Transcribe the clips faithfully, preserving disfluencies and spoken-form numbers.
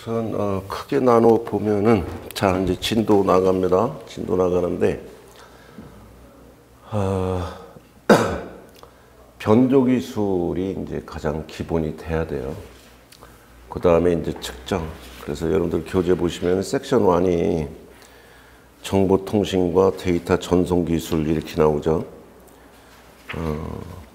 우선 어, 크게 나눠 보면은 자 이제 진도 나갑니다. 진도 나가는데 어, 변조 기술이 이제 가장 기본이 돼야 돼요. 그 다음에 이제 측정. 그래서 여러분들 교재 보시면 섹션 일이 정보통신과 데이터 전송 기술 이렇게 나오죠. 어,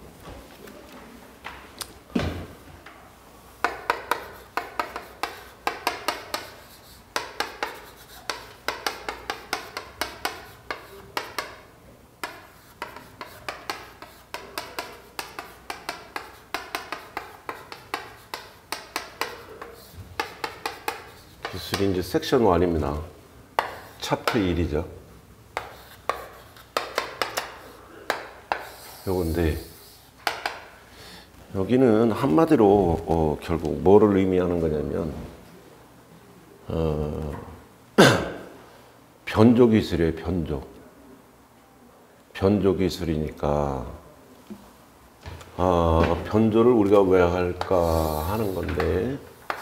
기술이 이제 섹션 일입니다. 차프 일이죠. 요건데 여기는 한마디로 어, 결국 뭐를 의미하는 거냐면 어, 변조 기술이에요. 변조. 변조 기술이니까 아, 변조를 우리가 왜 할까 하는 건데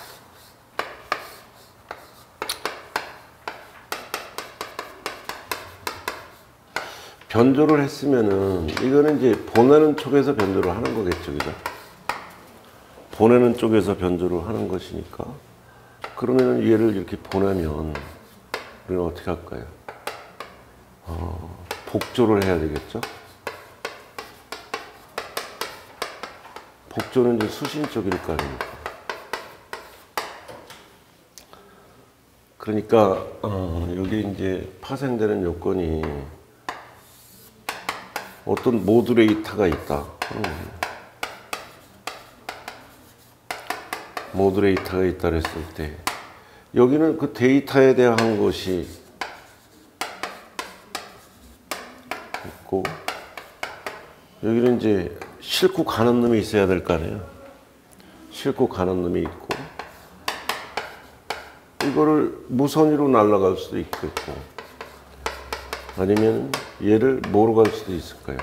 변조를 했으면은 이거는 이제 보내는 쪽에서 변조를 하는 거겠죠, 그죠? 보내는 쪽에서 변조를 하는 것이니까 그러면은 얘를 이렇게 보내면 우리는 어떻게 할까요? 어, 복조를 해야 되겠죠? 복조는 이제 수신 쪽일 거 아닙니까? 그러니까 어, 여기 이제 파생되는 요건이 어떤 모듈레이터가 있다. 음. 모듈레이터가 있다 그랬을 때 여기는 그 데이터에 대한 것이 있고 여기는 이제 싣고 가는 놈이 있어야 될 거 아니에요. 싣고 가는 놈이 있고 이거를 무선으로 날아갈 수도 있겠고 아니면 얘를 뭐로 갈 수도 있을까요?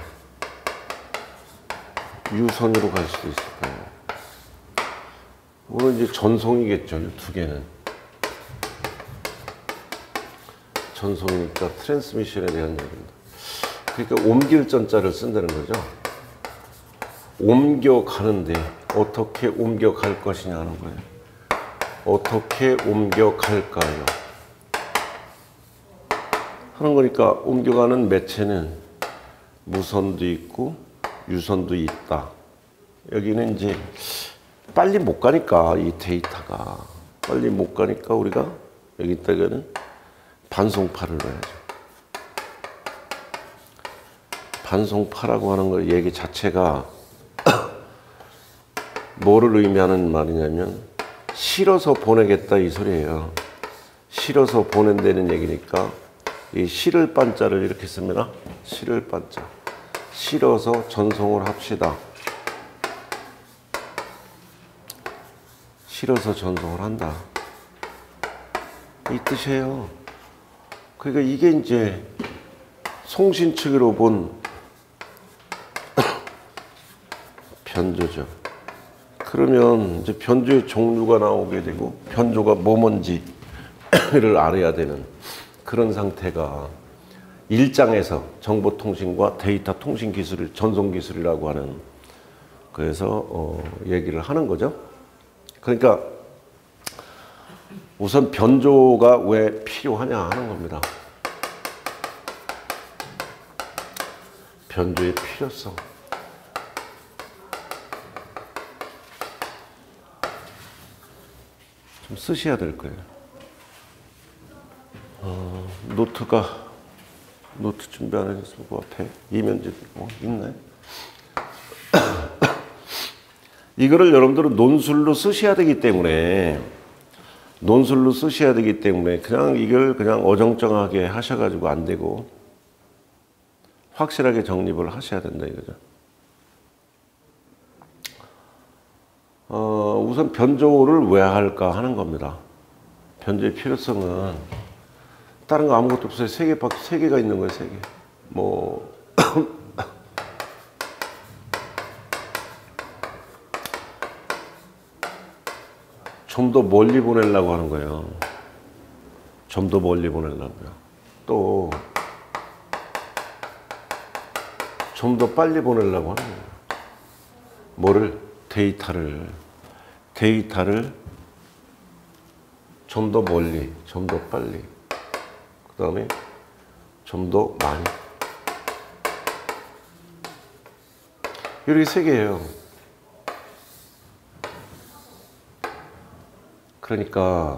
유선으로 갈 수도 있을까요? 오늘 이제 전송이겠죠, 이 두 개는. 전송이니까 트랜스미션에 대한 얘기입니다. 그러니까 옮길 전자를 쓴다는 거죠. 옮겨가는데 어떻게 옮겨갈 것이냐 하는 거예요. 어떻게 옮겨갈까요? 하는 거니까 옮겨가는 매체는 무선도 있고 유선도 있다. 여기는 이제 빨리 못 가니까 이 데이터가 빨리 못 가니까 우리가 여기다가는 반송파를 넣어야죠. 반송파라고 하는 거 얘기 자체가 뭐를 의미하는 말이냐면 실어서 보내겠다 이 소리예요. 실어서 보낸다는 얘기니까 이 실을 반자를 이렇게 씁니다. 실을 반자. 실어서 전송을 합시다. 실어서 전송을 한다. 이 뜻이에요. 그러니까 이게 이제 송신 측으로 본 변조죠. 그러면 이제 변조의 종류가 나오게 되고 변조가 뭐 뭔지를 알아야 되는 그런 상태가 일 장에서 정보통신과 데이터 통신 기술을 전송 기술이라고 하는 그래서 어, 얘기를 하는 거죠. 그러니까 우선 변조가 왜 필요하냐 하는 겁니다. 변조의 필요성. 좀 쓰셔야 될 거예요. 어, 노트가 노트 준비 안 하셨으면 그 앞에 이면제 뭐 있나요? 이거를 여러분들은 논술로 쓰셔야 되기 때문에 논술로 쓰셔야 되기 때문에 그냥 이걸 그냥 어정쩡하게 하셔가지고 안 되고 확실하게 정립을 하셔야 된다 이거죠. 어, 우선 변조를 왜 할까 하는 겁니다. 변조의 필요성은 다른 거 아무것도 없어요. 세 개밖에, 세 개가 있는 거예요, 세 개. 뭐, 좀 더 멀리 보내려고 하는 거예요. 좀 더 멀리 보내려고요. 또 좀 더 빨리 보내려고 하는 거예요. 뭐를? 데이터를. 데이터를 좀 더 멀리, 좀 더 빨리. 그 다음에 좀 더 많이. 이렇게 세 개예요. 그러니까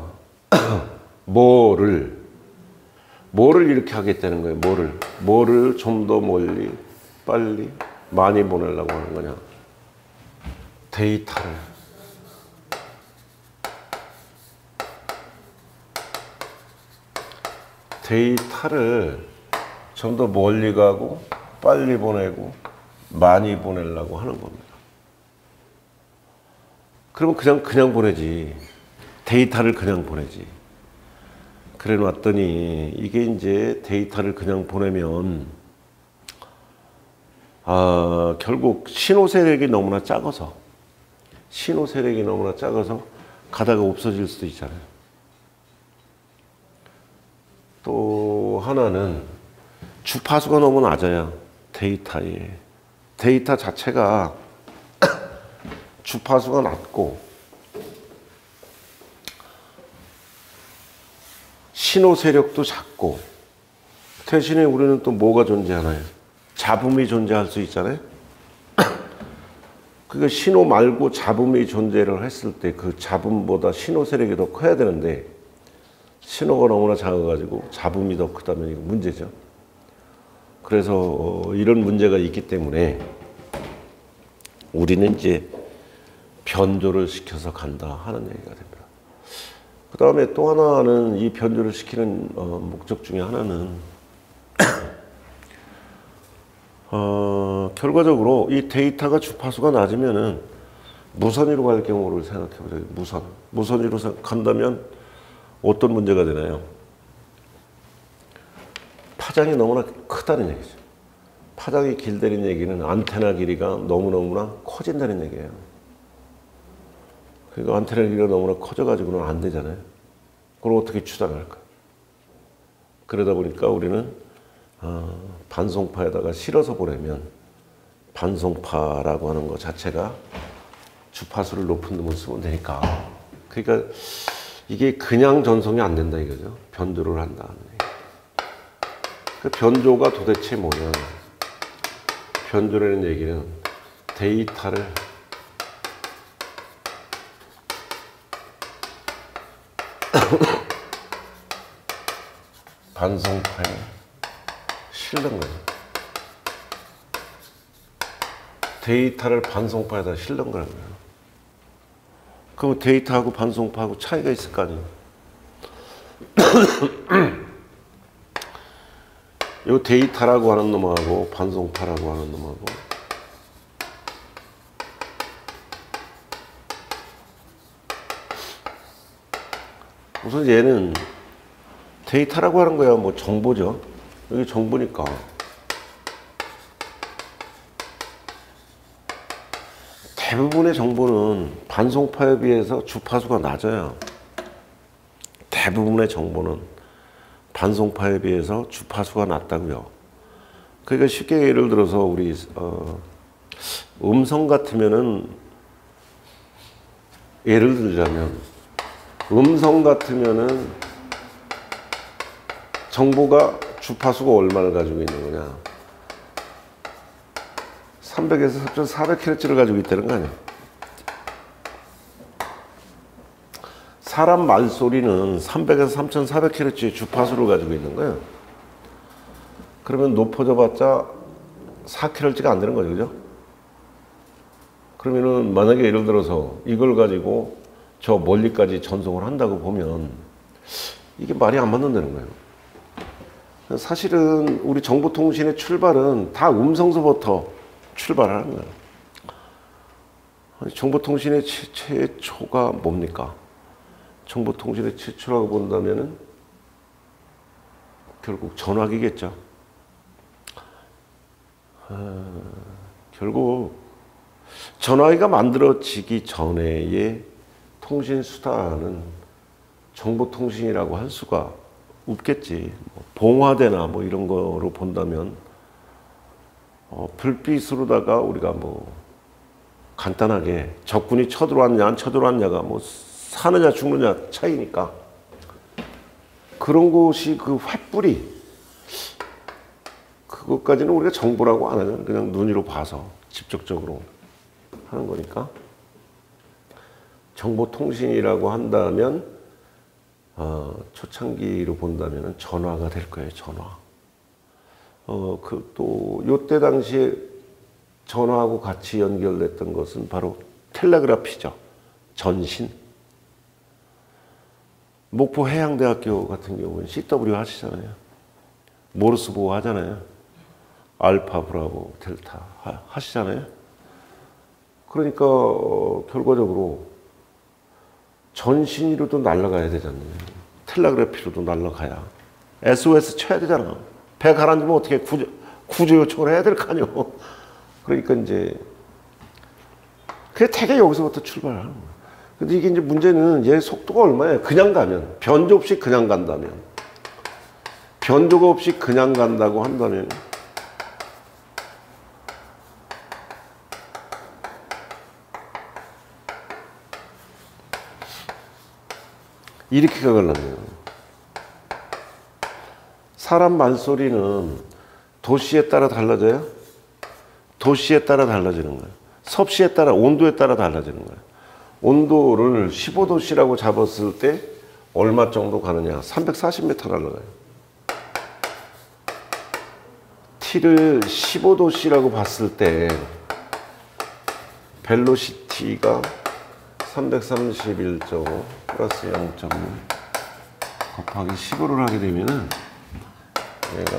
뭐를 뭐를 이렇게 하겠다는 거예요. 뭐를 뭐를 좀 더 멀리, 빨리, 많이 보내려고 하는 거냐? 데이터를. 데이터를 좀 더 멀리 가고 빨리 보내고 많이 보내려고 하는 겁니다. 그러면 그냥 그냥 보내지. 데이터를 그냥 보내지. 그래 놨더니 이게 이제 데이터를 그냥 보내면 아, 결국 신호 세력이 너무나 작아서 신호 세력이 너무나 작아서 가다가 없어질 수도 있잖아요. 또 하나는 주파수가 너무 낮아야 데이터에 데이터 자체가 주파수가 낮고 신호 세력도 작고 대신에 우리는 또 뭐가 존재하나요? 잡음이 존재할 수 있잖아요. 그러니까 신호 말고 잡음이 존재를 했을 때 그 잡음보다 신호 세력이 더 커야 되는데 신호가 너무나 작아가지고 잡음이 더 크다면 이거 문제죠. 그래서 이런 문제가 있기 때문에 우리는 이제 변조를 시켜서 간다 하는 얘기가 됩니다. 그 다음에 또 하나는 이 변조를 시키는 목적 중에 하나는 어, 결과적으로 이 데이터가 주파수가 낮으면은 무선위로 갈 경우를 생각해 보세요. 무선. 무선위로 간다면 어떤 문제가 되나요? 파장이 너무나 크다는 얘기죠. 파장이 길다는 얘기는 안테나 길이가 너무너무나 커진다는 얘기예요. 그러니까 안테나 길이가 너무나 커져가지고는 안 되잖아요. 그걸 어떻게 추단할까? 그러다 보니까 우리는 어, 반송파에다가 실어서 보내면 반송파라고 하는 것 자체가 주파수를 높은 놈을 쓰면 되니까. 그러니까 이게 그냥 전송이 안 된다 이거죠. 변조를 한다는 얘기. 그 변조가 도대체 뭐냐? 변조라는 얘기는 데이터를 반송파에 실는 거예요. 데이터를 반송파에다 실는 거라는 거예요. 그럼 데이터하고 반송파하고 차이가 있을 거 아니에요. 이 데이터라고 하는 놈하고 반송파라고 하는 놈하고 우선 얘는 데이터라고 하는 거야 뭐 정보죠. 여기 정보니까 대부분의 정보는 반송파에 비해서 주파수가 낮아요. 대부분의 정보는 반송파에 비해서 주파수가 낮다고요. 그러니까 쉽게 예를 들어서 우리 어, 음성 같으면은 예를 들자면 음성 같으면은 정보가 주파수가 얼마를 가지고 있는 거냐? 삼백에서 삼천사백 킬로헤르츠를 가지고 있다는 거 아니에요? 사람 말소리는 삼백에서 삼천사백 킬로헤르츠의 주파수를 가지고 있는 거예요. 그러면 높아져 봤자 사 킬로헤르츠가 안 되는 거죠. 그죠? 그러면은 만약에 예를 들어서 이걸 가지고 저 멀리까지 전송을 한다고 보면 이게 말이 안 맞는다는 거예요. 사실은 우리 정보통신의 출발은 다 음성서부터 출발하는 거예요. 정보통신의 최, 최초가 뭡니까? 정보통신의 최초라고 본다면은 결국 전화기겠죠. 어, 결국 전화기가 만들어지기 전에의 통신 수단은 정보통신이라고 할 수가 없겠지. 뭐 봉화대나 뭐 이런 거로 본다면 어, 불빛으로다가 우리가 뭐 간단하게 적군이 쳐들어왔냐 안 쳐들어왔냐가 뭐 사느냐 죽느냐 차이니까 그런 것이 그 횃불이 그것까지는 우리가 정보라고 안 하잖아. 그냥 눈으로 봐서 직접적으로 하는 거니까 정보통신이라고 한다면 어, 초창기로 본다면 전화가 될 거예요. 전화. 어, 그 또 요때 당시에 전화하고 같이 연결됐던 것은 바로 텔레그래피죠. 전신. 목포 해양대학교 같은 경우는 씨더블유 하시잖아요. 모르스 보호 하잖아요. 알파, 브라보, 델타 하, 하시잖아요. 그러니까 어, 결과적으로 전신으로도 날아가야 되잖아요. 텔레그래피로도 날아가야 에스오에스 쳐야 되잖아. 배 가라앉으면 어떻게 구조, 구조 요청을 해야 될 거 아니에요. 그러니까 이제 그게 되게 여기서부터 출발하는 거예요. 근데 이게 이제 문제는 얘 속도가 얼마예요? 그냥 가면 변조 없이 그냥 간다면 변조가 없이 그냥 간다고 한다면 이렇게 가려면 사람 말소리는 도시에 따라 달라져요? 도시에 따라 달라지는 거예요. 섭씨에 따라, 온도에 따라 달라지는 거예요. 온도를 십오 도씨라고 잡았을 때 얼마 정도 가느냐? 삼백사십 미터 날아가요. T를 십오 도씨라고 봤을 때 벨로시티가 삼백삼십일 점 오 플러스 영 점 오 곱하기 십오를 하게 되면은 얘가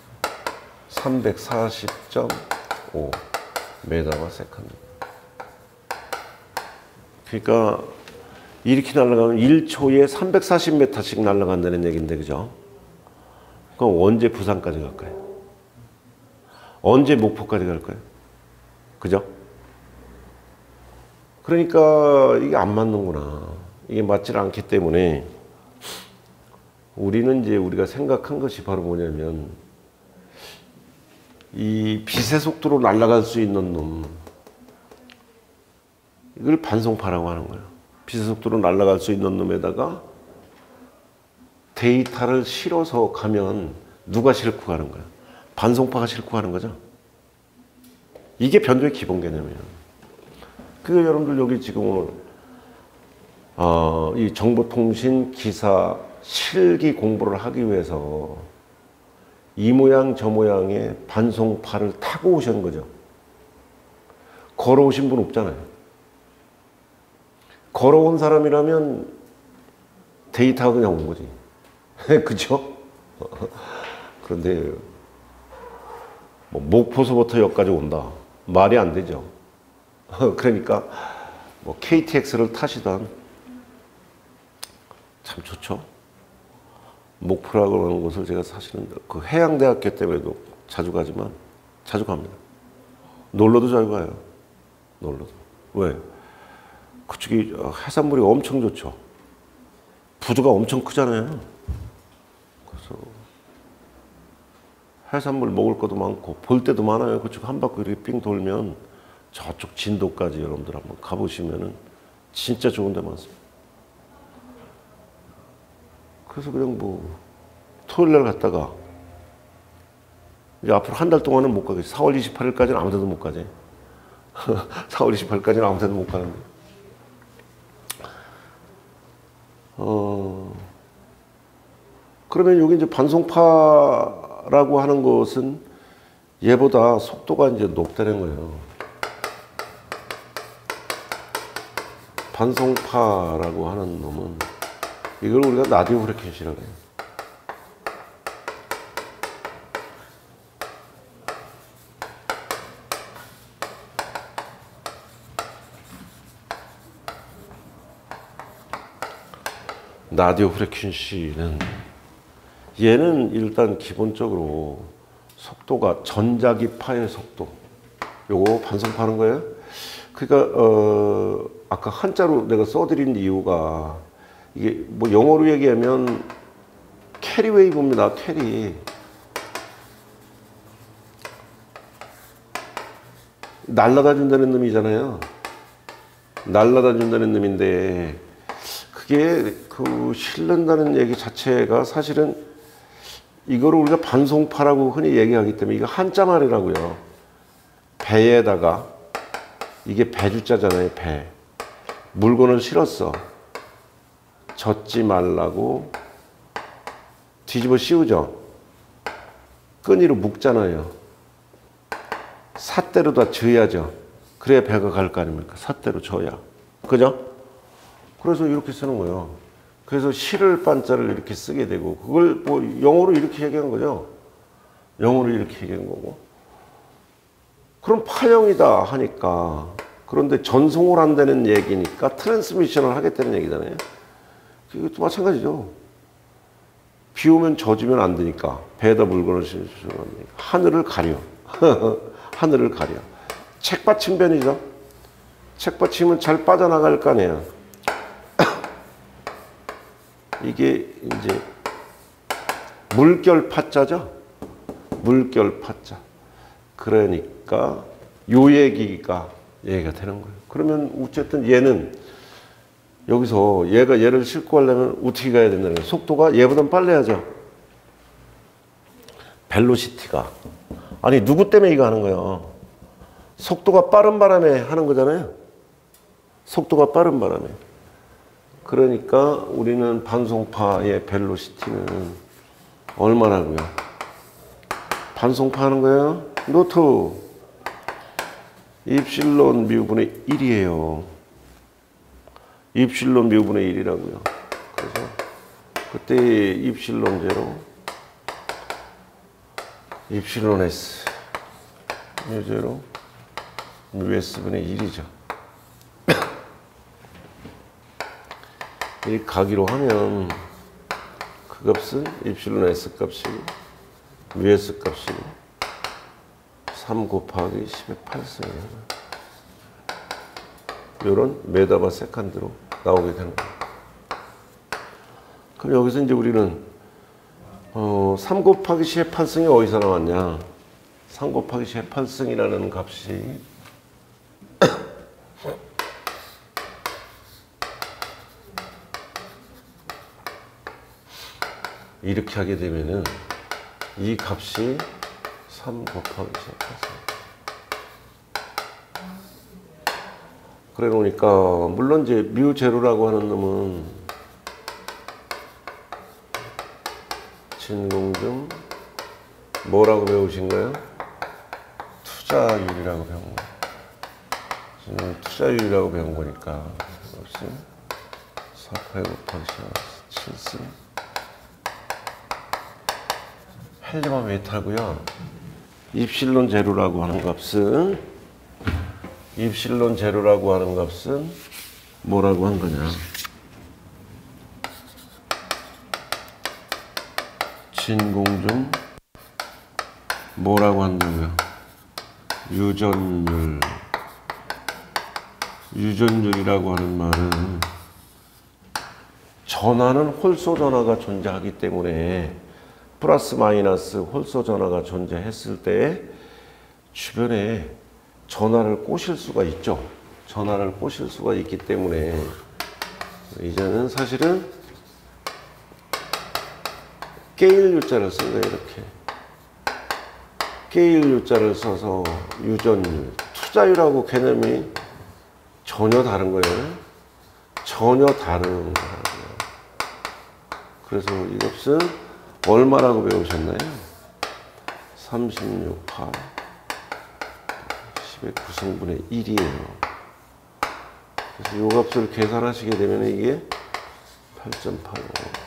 삼백사십 점 오 메가와 세컨드. 그러니까 이렇게 날아가면 일 초에 삼백사십 미터씩 날아간다는 얘기인데, 그죠? 그럼 언제 부산까지 갈까요? 언제 목포까지 갈까요? 그죠? 그러니까 이게 안 맞는구나. 이게 맞지 않기 때문에 우리는 이제 우리가 생각한 것이 바로 뭐냐면 이 빛의 속도로 날아갈 수 있는 놈, 이걸 반송파라고 하는 거예요. 빛의 속도로 날아갈 수 있는 놈에다가 데이터를 실어서 가면 누가 싣고 가는 거야? 반송파가 싣고 가는 거죠. 이게 변조의 기본 개념이에요. 그래서 여러분들 여기 지금 오늘 어, 이 정보통신 기사 실기 공부를 하기 위해서 이 모양 저 모양의 반송파를 타고 오신 거죠. 걸어오신 분 없잖아요. 걸어온 사람이라면 데이터가 그냥 온 거지. 그죠? 그런데 뭐 목포서부터 여기까지 온다. 말이 안 되죠. 그러니까 뭐 케이티엑스를 타시던 참 좋죠. 목포라고 하는 곳을 제가 사실은 그 해양대학교 때문에도 자주 가지만 자주 갑니다. 놀러도 자주 가요. 놀러도. 왜? 그쪽이 해산물이 엄청 좋죠. 부두가 엄청 크잖아요. 그래서 해산물 먹을 것도 많고 볼 때도 많아요. 그쪽 한 바퀴 이렇게 삥 돌면 저쪽 진도까지 여러분들 한번 가보시면은 진짜 좋은 데 많습니다. 그래서 그냥 뭐 토요일 날 갔다가 이제 앞으로 한 달 동안은 못 가겠지. 사월 이십팔일까지는 아무 데도 못 가지. 사월 이십팔일까지는 아무 데도 못 가는데. 어, 그러면 여기 이제 반송파라고 하는 것은 얘보다 속도가 이제 높다는 거예요. 반송파라고 하는 놈은 이걸 우리가 라디오 프리퀀시라고 해요. 라디오 프리퀀시는 얘는 일단 기본적으로 속도가 전자기파의 속도, 요거 반송파하는 거예요. 그러니까 어, 아까 한자로 내가 써드린 이유가 이게 뭐 영어로 얘기하면 캐리 웨이브입니다. 캐리. 날라다 준다는 놈이잖아요. 날라다 준다는 놈인데 그게 그 실른다는 얘기 자체가 사실은 이거를 우리가 반송파라고 흔히 얘기하기 때문에 이거 한자 말이라고요. 배에다가 이게 배주자잖아요. 배. 물건을 실었어. 젓지 말라고 뒤집어 씌우죠. 끈이로 묶잖아요. 삿대로 다 져야죠. 그래야 배가 갈 거 아닙니까? 삿대로 져야. 그죠? 그래서 이렇게 쓰는 거예요. 그래서 실을 반자를 이렇게 쓰게 되고 그걸 뭐 영어로 이렇게 얘기한 거죠. 영어로 이렇게 얘기한 거고. 그럼 파형이다 하니까 그런데 전송을 한다는 얘기니까 트랜스미션을 하겠다는 얘기잖아요. 이것도 마찬가지죠. 비 오면 젖으면 안 되니까 배에다 물건을 실으면 안 되니까 하늘을 가려. 하늘을 가려. 책받침변이죠. 책받침은 잘 빠져나갈 거 아니에요. 이게 이제 물결 파자죠. 물결 파자. 그러니까 요 얘기가 얘기가 되는 거예요. 그러면 어쨌든 얘는 여기서 얘가 얘를 싣고 가려면 어떻게 가야 된다는 거예요. 속도가 얘보단 빨라야죠. 벨로시티가. 아니 누구 때문에 이거 하는 거예요. 속도가 빠른 바람에 하는 거잖아요. 속도가 빠른 바람에. 그러니까 우리는 반송파의 벨로시티는 얼마라고요? 반송파 하는 거예요. 노트 입실론 미분의 일이에요. 입실론 미분의 일이라고요. 그래서 그때 입실론 제로 입실론 S 뮤 제로 뮤 S분의 일이죠. 이 가기로 하면 그 값은 입실론 S 값이 뮤 S 값이 삼 곱하기 십의 팔 승이에요. 이런 메다바 세컨드로 나오게 되는 거예요. 그럼 여기서 이제 우리는 어, 삼 곱하기 십의 팔 승이 어디서 나왔냐? 삼 곱하기 십의 팔 승이라는 값이 이렇게 하게 되면은 이 값이 삼 곱하기 십의 팔 승. 그래 놓으니까 물론 이제 뮤 제로라고 하는 놈은 진공중 뭐라고 배우신가요? 투자율이라고 배운 거. 지금 투자율이라고 배운 거니까 역시 사 파이 곱하기 칠 승 헬륨화 메탈고요. 입실론 제로라고 하는 값은 입실론 제로라고 하는 값은 뭐라고 한 거냐? 진공중 뭐라고 한다고요? 유전율. 유전율이라고 하는 말은 전하는 홀소 전하가 존재하기 때문에 플러스 마이너스 홀소 전하가 존재했을 때 주변에 전하를 꼬실 수가 있죠. 전하를 꼬실 수가 있기 때문에 이제는 사실은 게일 유자를 쓴 거예요. 이렇게 게일 유자를 써서 유전율, 투자율하고 개념이 전혀 다른 거예요. 전혀 다른 거라고요. 그래서 이 값은 얼마라고 배우셨나요? 삼십육 파 십의 구 승분의 일이에요. 그래서 이 값을 계산하시게 되면 이게 팔 점 팔오.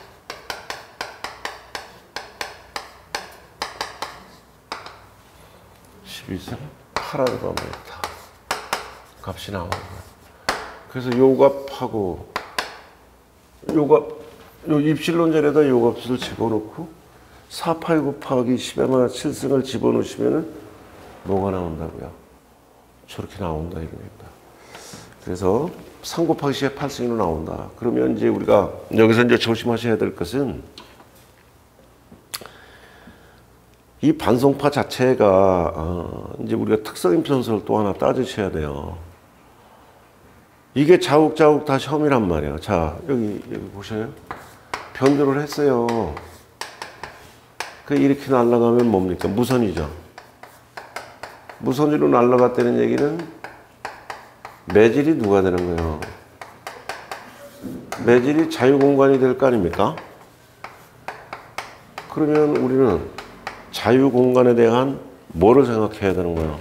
십이 승 팔 알파메타 값이 나오는 거예요. 그래서 요 값하고 요 값, 요 입실론절에다 요 값을 집어넣고 사 파이 곱하기 십의 마이너스 칠 승을 집어넣으시면은 뭐가 나온다고요? 저렇게 나온다 이겁니다. 그래서 삼 곱하기 십의 팔 승으로 나온다. 그러면 이제 우리가 여기서 이제 조심하셔야 될 것은 이 반송파 자체가 어 이제 우리가 특성 임편수를 또 하나 따지셔야 돼요. 이게 자욱자욱 다 혐이란 말이에요. 자, 여기, 여기 보셔요. 변조를 했어요. 그 이렇게 날아가면 뭡니까? 무선이죠. 무선으로 날아갔다는 얘기는 매질이 누가 되는 거예요? 매질이 자유공간이 될 거 아닙니까? 그러면 우리는 자유공간에 대한 뭐를 생각해야 되는 거예요?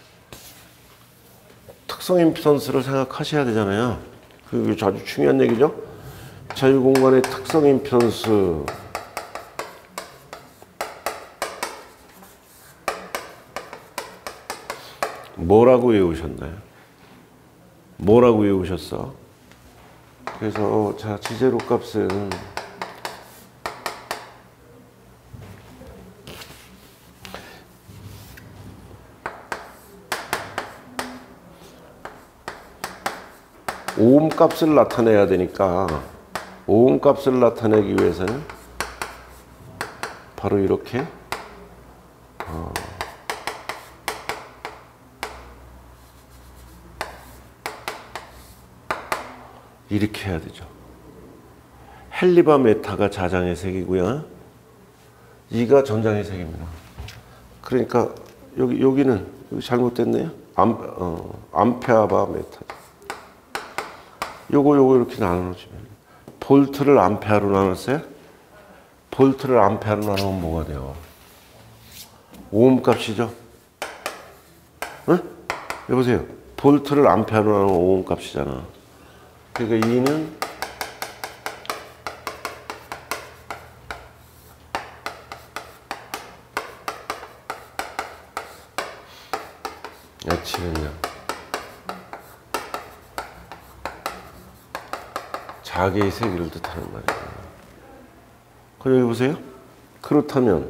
특성 임피던스를 생각하셔야 되잖아요. 그게 아주 중요한 얘기죠. 자유공간의 특성 임피던스. 뭐라고 외우셨나요? 뭐라고 외우셨어? 그래서 자, 지제로 값은 오음 값을 나타내야 되니까 오음 값을 나타내기 위해서는 바로 이렇게 어 이렇게 해야 되죠. 헬리바 메타가 자장의 색이고요. 이가 전장의 색입니다. 그러니까 여기 여기는 여기 잘못됐네요. 암, 어, 암페아바 메타. 요거 요거 이렇게 나눠주면 볼트를 암페아로 나눴어요. 볼트를 암페아로 나누면 뭐가 돼요? 오음 값이죠. 응? 여보세요. 볼트를 암페아로 나누면 오음 값이잖아. 그러니까 이는 H는요. 자개의 세기를 뜻하는 말이에요. 그럼 여기 보세요. 그렇다면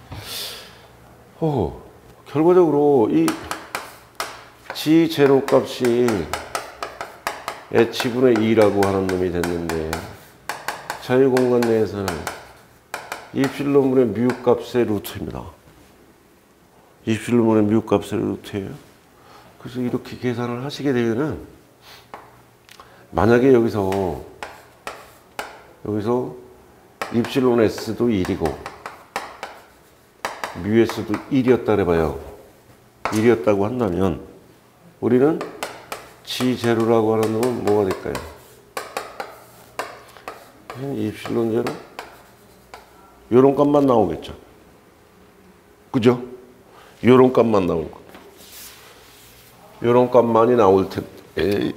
오, 결과적으로 이 G 제로 값이 H분의 이라고 하는 놈이 됐는데 자유공간 내에서는 이필론분의 뮤 값의 루트입니다. 이필론분의 뮤 값의 루트예요. 그래서 이렇게 계산을 하시게 되면은 만약에 여기서 여기서 입실론 S도 일이고 뮤 S도 일이었다 그래봐요. 일이었다고 한다면 우리는 G 제로라고 하는 놈은 뭐가 될까요? 입실론 제로? 요런 값만 나오겠죠. 그죠? 요런 값만 나올 거. 요런 값만이 나올 텐데. 에이.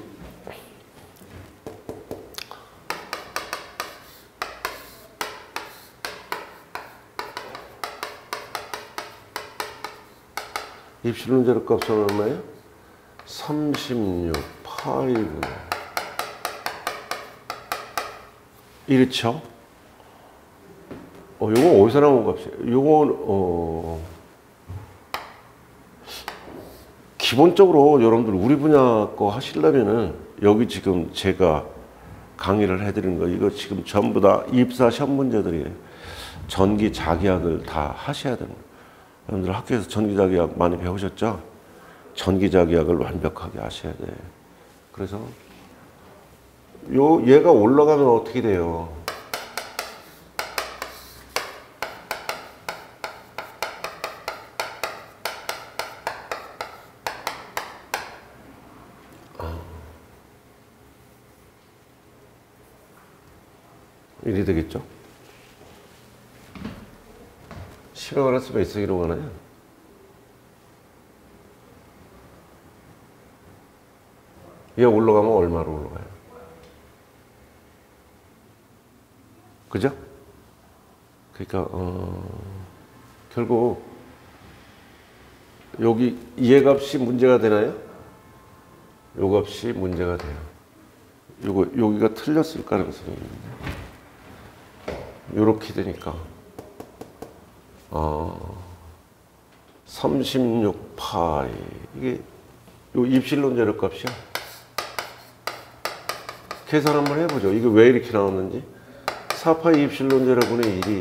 입실론 제로 값은 얼마예요? 삼십육 파이브. 이렇죠? 어, 요거 어디서 나온 값이에요? 요건, 어, 기본적으로 여러분들 우리 분야 거 하시려면은 여기 지금 제가 강의를 해드리는 거, 이거 지금 전부 다 입사 시험 문제들이에요. 전기 자기학을 다 하셔야 되는 거예요. 여러분들 학교에서 전기 자기학 많이 배우셨죠? 전기 자기학을 완벽하게 하셔야 돼. 그래서 요 얘가 올라가면 어떻게 돼요? 아. 이리 되겠죠? 십의 마이너스 몇 세기로 가나요? 얘 올라가면 얼마로 올라가요? 그죠? 그러니까 어, 결국 여기 이 값이 문제가 되나요? 요 값이 문제가 돼요. 요거 여기가 틀렸을 가능성이 있는데 요렇게 되니까 어, 삼십육 파이 이게 요 입실론 제로 값이요. 계산 한번 해보죠. 이게 왜 이렇게 나왔는지. 사 파이 입실론 제로분의 일이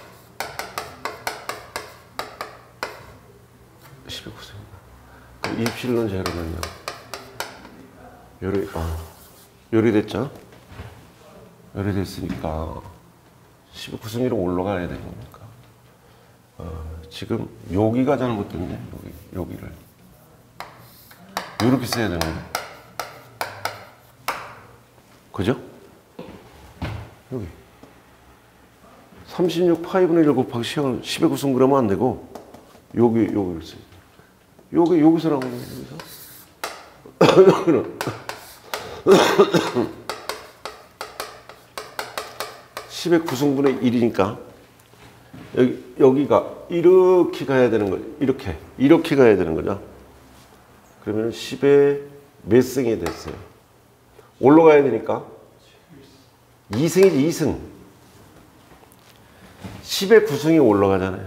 십의 구승이다. 그럼 입실론 제로는요. 요리, 아, 요리됐죠? 요리됐으니까 십의 구승위로 올라가야 되는 겁니까? 어, 지금 여기가 잘못됐네. 여기, 여기를. 요렇게 써야 되는 거예요. 그죠? 여기. 삼십육 파이분의 일 곱하기 십의 구승 그러면 안 되고, 여기, 여기를 써요. 여기, 여기서 나오는 거예요, 여기서. 여기는. 십의 구승분의 일이니까, 여기, 여기가 이렇게 가야 되는 거죠. 이렇게. 이렇게 가야 되는 거죠. 그러면 십의 몇 승이 됐어요? 올라가야 되니까. 이 승이지, 이 승. 십의 구승이 올라가잖아요.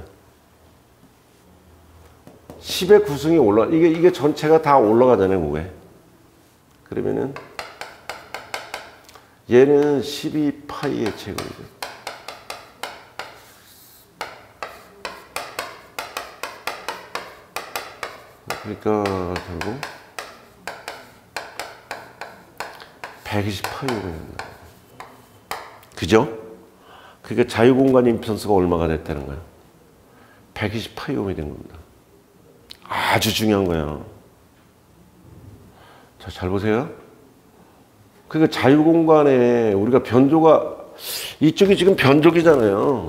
십의 구승이 올라, 이게, 이게 전체가 다 올라가잖아요, 그게. 그러면은, 얘는 십이 파이의 제곱이죠. 그러니까, 결국, 백이십 파이가 된다. 그죠? 그러니까 자유공간 임편수가 얼마가 됐다는 거야? 백이십 파이옴이 된 겁니다. 아주 중요한 거야. 자, 잘 보세요. 그러니까 자유공간에 우리가 변조가, 이쪽이 지금 변조기잖아요.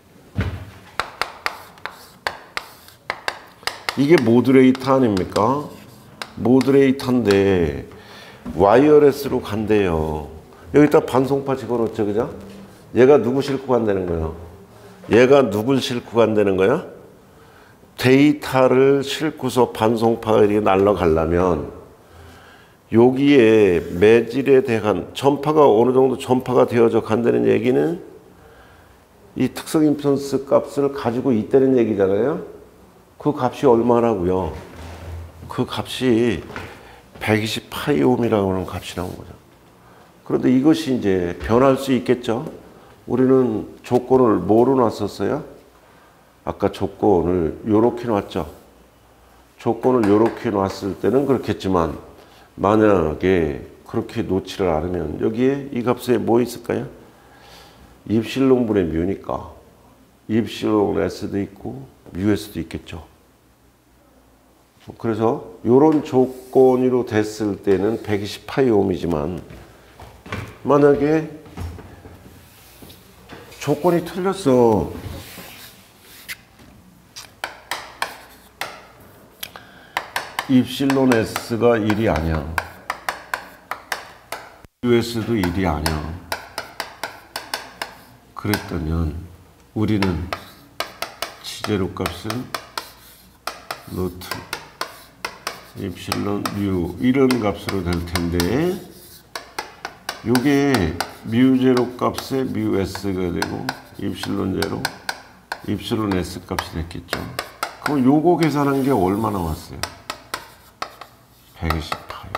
이게 모듈레이터 아닙니까? 모듈레이터인데 와이어레스로 간대요. 여기다 반송파 집어넣죠, 그죠? 얘가 누구 싣고 간다는 거예요? 얘가 누굴 싣고 간다는 거야? 데이터를 싣고서 반송파가 이렇게 날아가려면 여기에 매질에 대한 전파가 어느 정도 전파가 되어져 간다는 얘기는 이 특성 임편스 값을 가지고 있다는 얘기잖아요. 그 값이 얼마라고요? 그 값이 백이십 파이옴이라고 하는 값이 나온 거죠. 그런데 이것이 이제 변할 수 있겠죠. 우리는 조건을 뭐로 놨었어요? 아까 조건을 요렇게 놨죠. 조건을 요렇게 놨을 때는 그렇겠지만 만약에 그렇게 놓지를 않으면 여기에 이 값에 뭐 있을까요? 입실론분의 뮤니까 입실론 S도 있고 뮤 S도 있겠죠. 그래서 이런 조건으로 됐을 때는 백이십 파이옴이지만 만약에 조건이 틀렸어. 입실론 S가 일이 아니야. 뮤 S도 일이 아니야. 그랬다면 우리는 지제로 값은 노트 입실론 뮤 이런 값으로 될 텐데 요게 뮤 제로 값에 뮤 S가 되고 입실론 제로 입실론 S 값이 됐겠죠. 그럼 요거 계산한 게 얼마 나왔어요? 백이십 파이.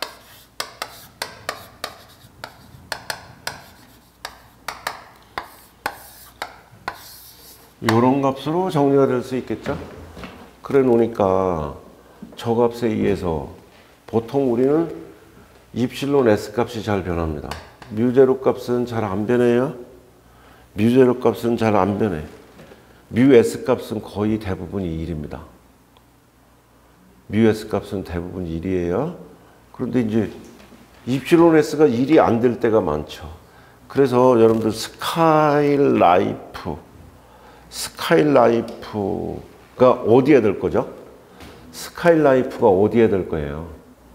요런 값으로 정리가 될 수 있겠죠? 그래 놓으니까 저 값에 의해서 보통 우리는 입실론 S 값이 잘 변합니다. 뮤 제로 값은 잘 안 변해요. 뮤 제로 값은 잘 안 변해. 뮤 S 값은 거의 대부분이 일입니다. 뮤 S 값은 대부분 일이에요. 그런데 이제 입실론 S가 일이 안 될 때가 많죠. 그래서 여러분들 스카일 라이프, 스카일 라이프가 어디에 될 거죠? 스카일 라이프가 어디에 될 거예요?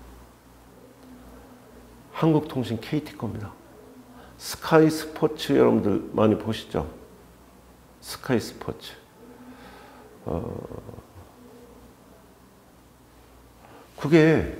한국통신 케이티 겁니다. 스카이 스포츠 여러분들 많이 보시죠? 스카이 스포츠. 어... 그게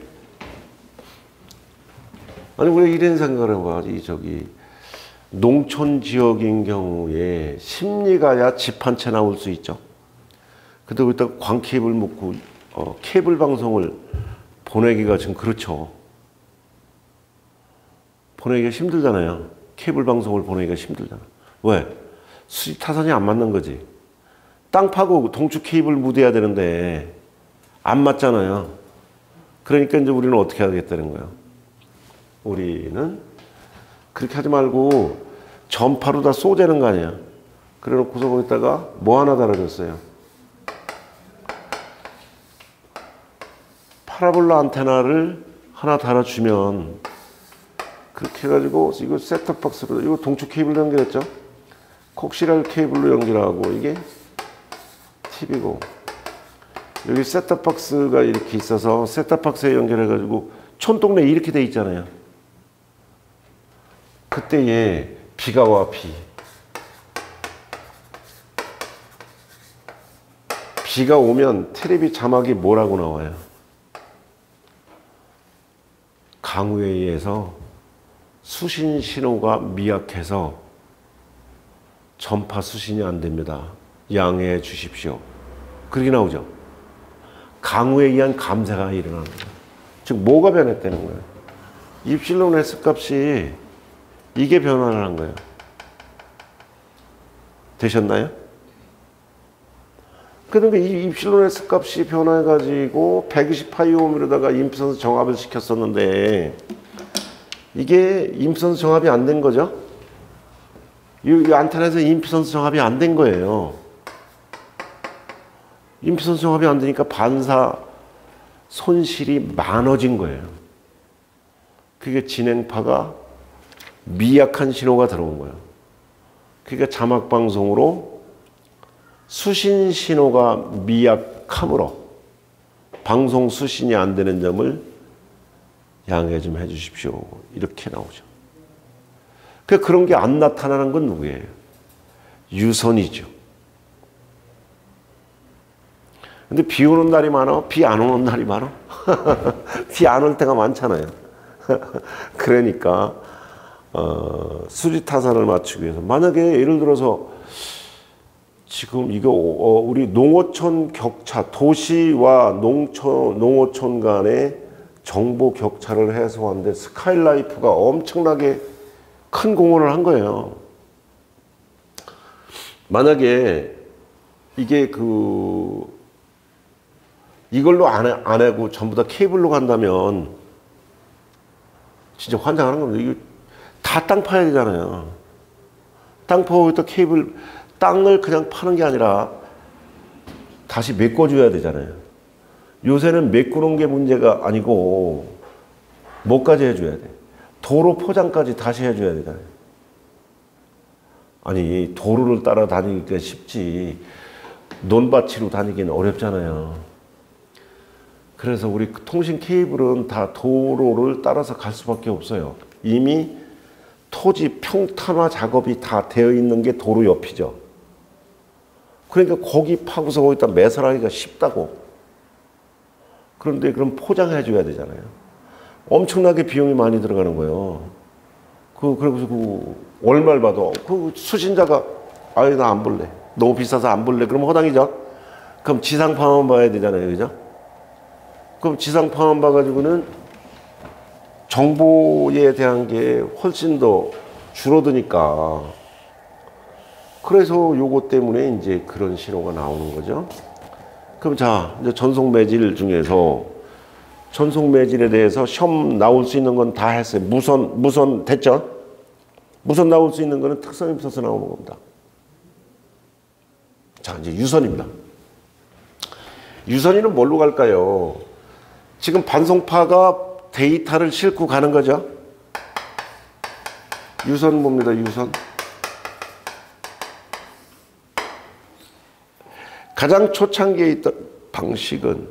아니 우리가 이런 생각을 해봐. 이 저기 농촌 지역인 경우에 심리가야 집 한 채 나올 수 있죠. 근데 거기다 광 케이블 묶고 어, 케이블 방송을 보내기가 지금 그렇죠. 보내기가 힘들잖아요. 케이블 방송을 보내기가 힘들잖아. 왜? 수직 타선이 안 맞는 거지. 땅 파고 동축 케이블 묻어야 되는데 안 맞잖아요. 그러니까 이제 우리는 어떻게 하겠다는 거예요? 우리는 그렇게 하지 말고 전파로 다 쏘자는 거 아니야. 그래 놓고서 거기다가 뭐 하나 달아줬어요. 파라볼라 안테나를 하나 달아주면 그렇게 해가지고 이거 셋톱박스로 이거 동축 케이블로 연결했죠. 콕시랄 케이블로 연결하고 이게 티비고 여기 셋톱박스가 이렇게 있어서 셋톱박스에 연결해가지고 촌동네 이렇게 돼 있잖아요. 그때에 비가 와 비. 비가 오면 텔레비 자막이 뭐라고 나와요? 강우에 의해서 수신 신호가 미약해서 전파 수신이 안 됩니다. 양해해 주십시오. 그렇게 나오죠. 강우에 의한 감쇄가 일어나는 거예요. 즉 뭐가 변했다는 거예요? 입실론 S 값이 이게 변화를 한 거예요. 되셨나요? 그러니까 이 입실론 S 값이 변화해가지고 백이십 파이옴으로다가 임피던스 정합을 시켰었는데 이게 임피던스 정합이 안 된 거죠? 이, 이 안테나에서 임피던스 정합이 안 된 거예요. 임피던스 정합이 안 되니까 반사 손실이 많아진 거예요. 그게 진행파가 미약한 신호가 들어온 거예요. 그러니까 자막방송으로 수신 신호가 미약함으로 방송 수신이 안 되는 점을 양해 좀 해주십시오. 이렇게 나오죠. 그러니까 그런 게 안 나타나는 건 누구예요? 유선이죠. 근데 비 오는 날이 많아? 비 안 오는 날이 많아? 비 안 올 때가 많잖아요. 그러니까 어, 수지 타산을 맞추기 위해서 만약에 예를 들어서 지금 이거 어, 우리 농어촌 격차, 도시와 농촌, 농어촌 간의 정보 격차를 해소하는데 스카이라이프가 엄청나게 큰 공헌을 한 거예요. 만약에 이게 그 이걸로 안, 해, 안 하고 전부 다 케이블로 간다면 진짜 환장하는 겁니다. 이거 다 땅 파야 되잖아요. 땅 파고 또 케이블, 땅을 그냥 파는 게 아니라 다시 메꿔줘야 되잖아요. 요새는 메꾸는 게 문제가 아니고 뭐까지 해줘야 돼? 도로 포장까지 다시 해줘야 되잖아요. 아니 도로를 따라 다니기가 쉽지 논밭으로 다니기는 어렵잖아요. 그래서 우리 통신 케이블은 다 도로를 따라서 갈 수밖에 없어요. 이미 토지 평탄화 작업이 다 되어 있는 게 도로 옆이죠. 그러니까 거기 파고서 거기다 매설하기가 쉽다고. 그런데 그럼 포장해 줘야 되잖아요. 엄청나게 비용이 많이 들어가는 거예요. 그, 그래서 그, 월말 봐도 그 수신자가 아유, 나 안 볼래. 너무 비싸서 안 볼래. 그럼 허당이죠. 그럼 지상파만 봐야 되잖아요. 그죠? 그럼 지상파만 봐가지고는 정보에 대한 게 훨씬 더 줄어드니까. 그래서 요거 때문에 이제 그런 신호가 나오는 거죠. 그럼 자, 이제 전송 매질 중에서 전송 매질에 대해서 시험 나올 수 있는 건 다 했어요. 무선, 무선 됐죠? 무선 나올 수 있는 거는 특성이 있어서 나오는 겁니다. 자, 이제 유선입니다. 유선이는 뭘로 갈까요? 지금 반송파가 데이터를 싣고 가는 거죠. 유선 뭡니다. 유선. 가장 초창기에 있던 방식은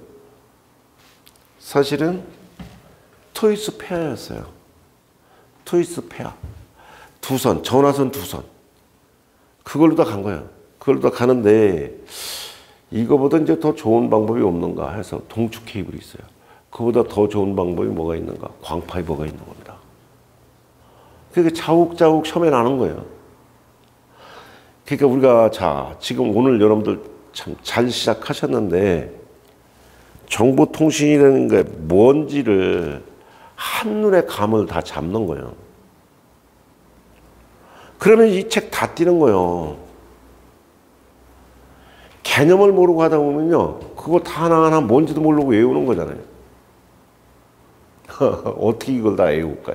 사실은 트위스 페어였어요. 트위스 페어. 두 선, 전화선 두 선. 그걸로 다 간 거예요. 그걸로 다 가는데 이거보다 이제 더 좋은 방법이 없는가 해서 동축 케이블이 있어요. 그보다 더 좋은 방법이 뭐가 있는가? 광파이버가 있는 겁니다. 그게 자욱자욱 셔매 나는 거예요. 그러니까 우리가 자, 지금 오늘 여러분들 참 잘 시작하셨는데 정보통신이라는 게 뭔지를 한눈에 감을 다 잡는 거예요. 그러면 이 책 다 띄는 거예요. 개념을 모르고 하다 보면요, 그거 다 하나하나 뭔지도 모르고 외우는 거잖아요. 어떻게 이걸 다 외울까요?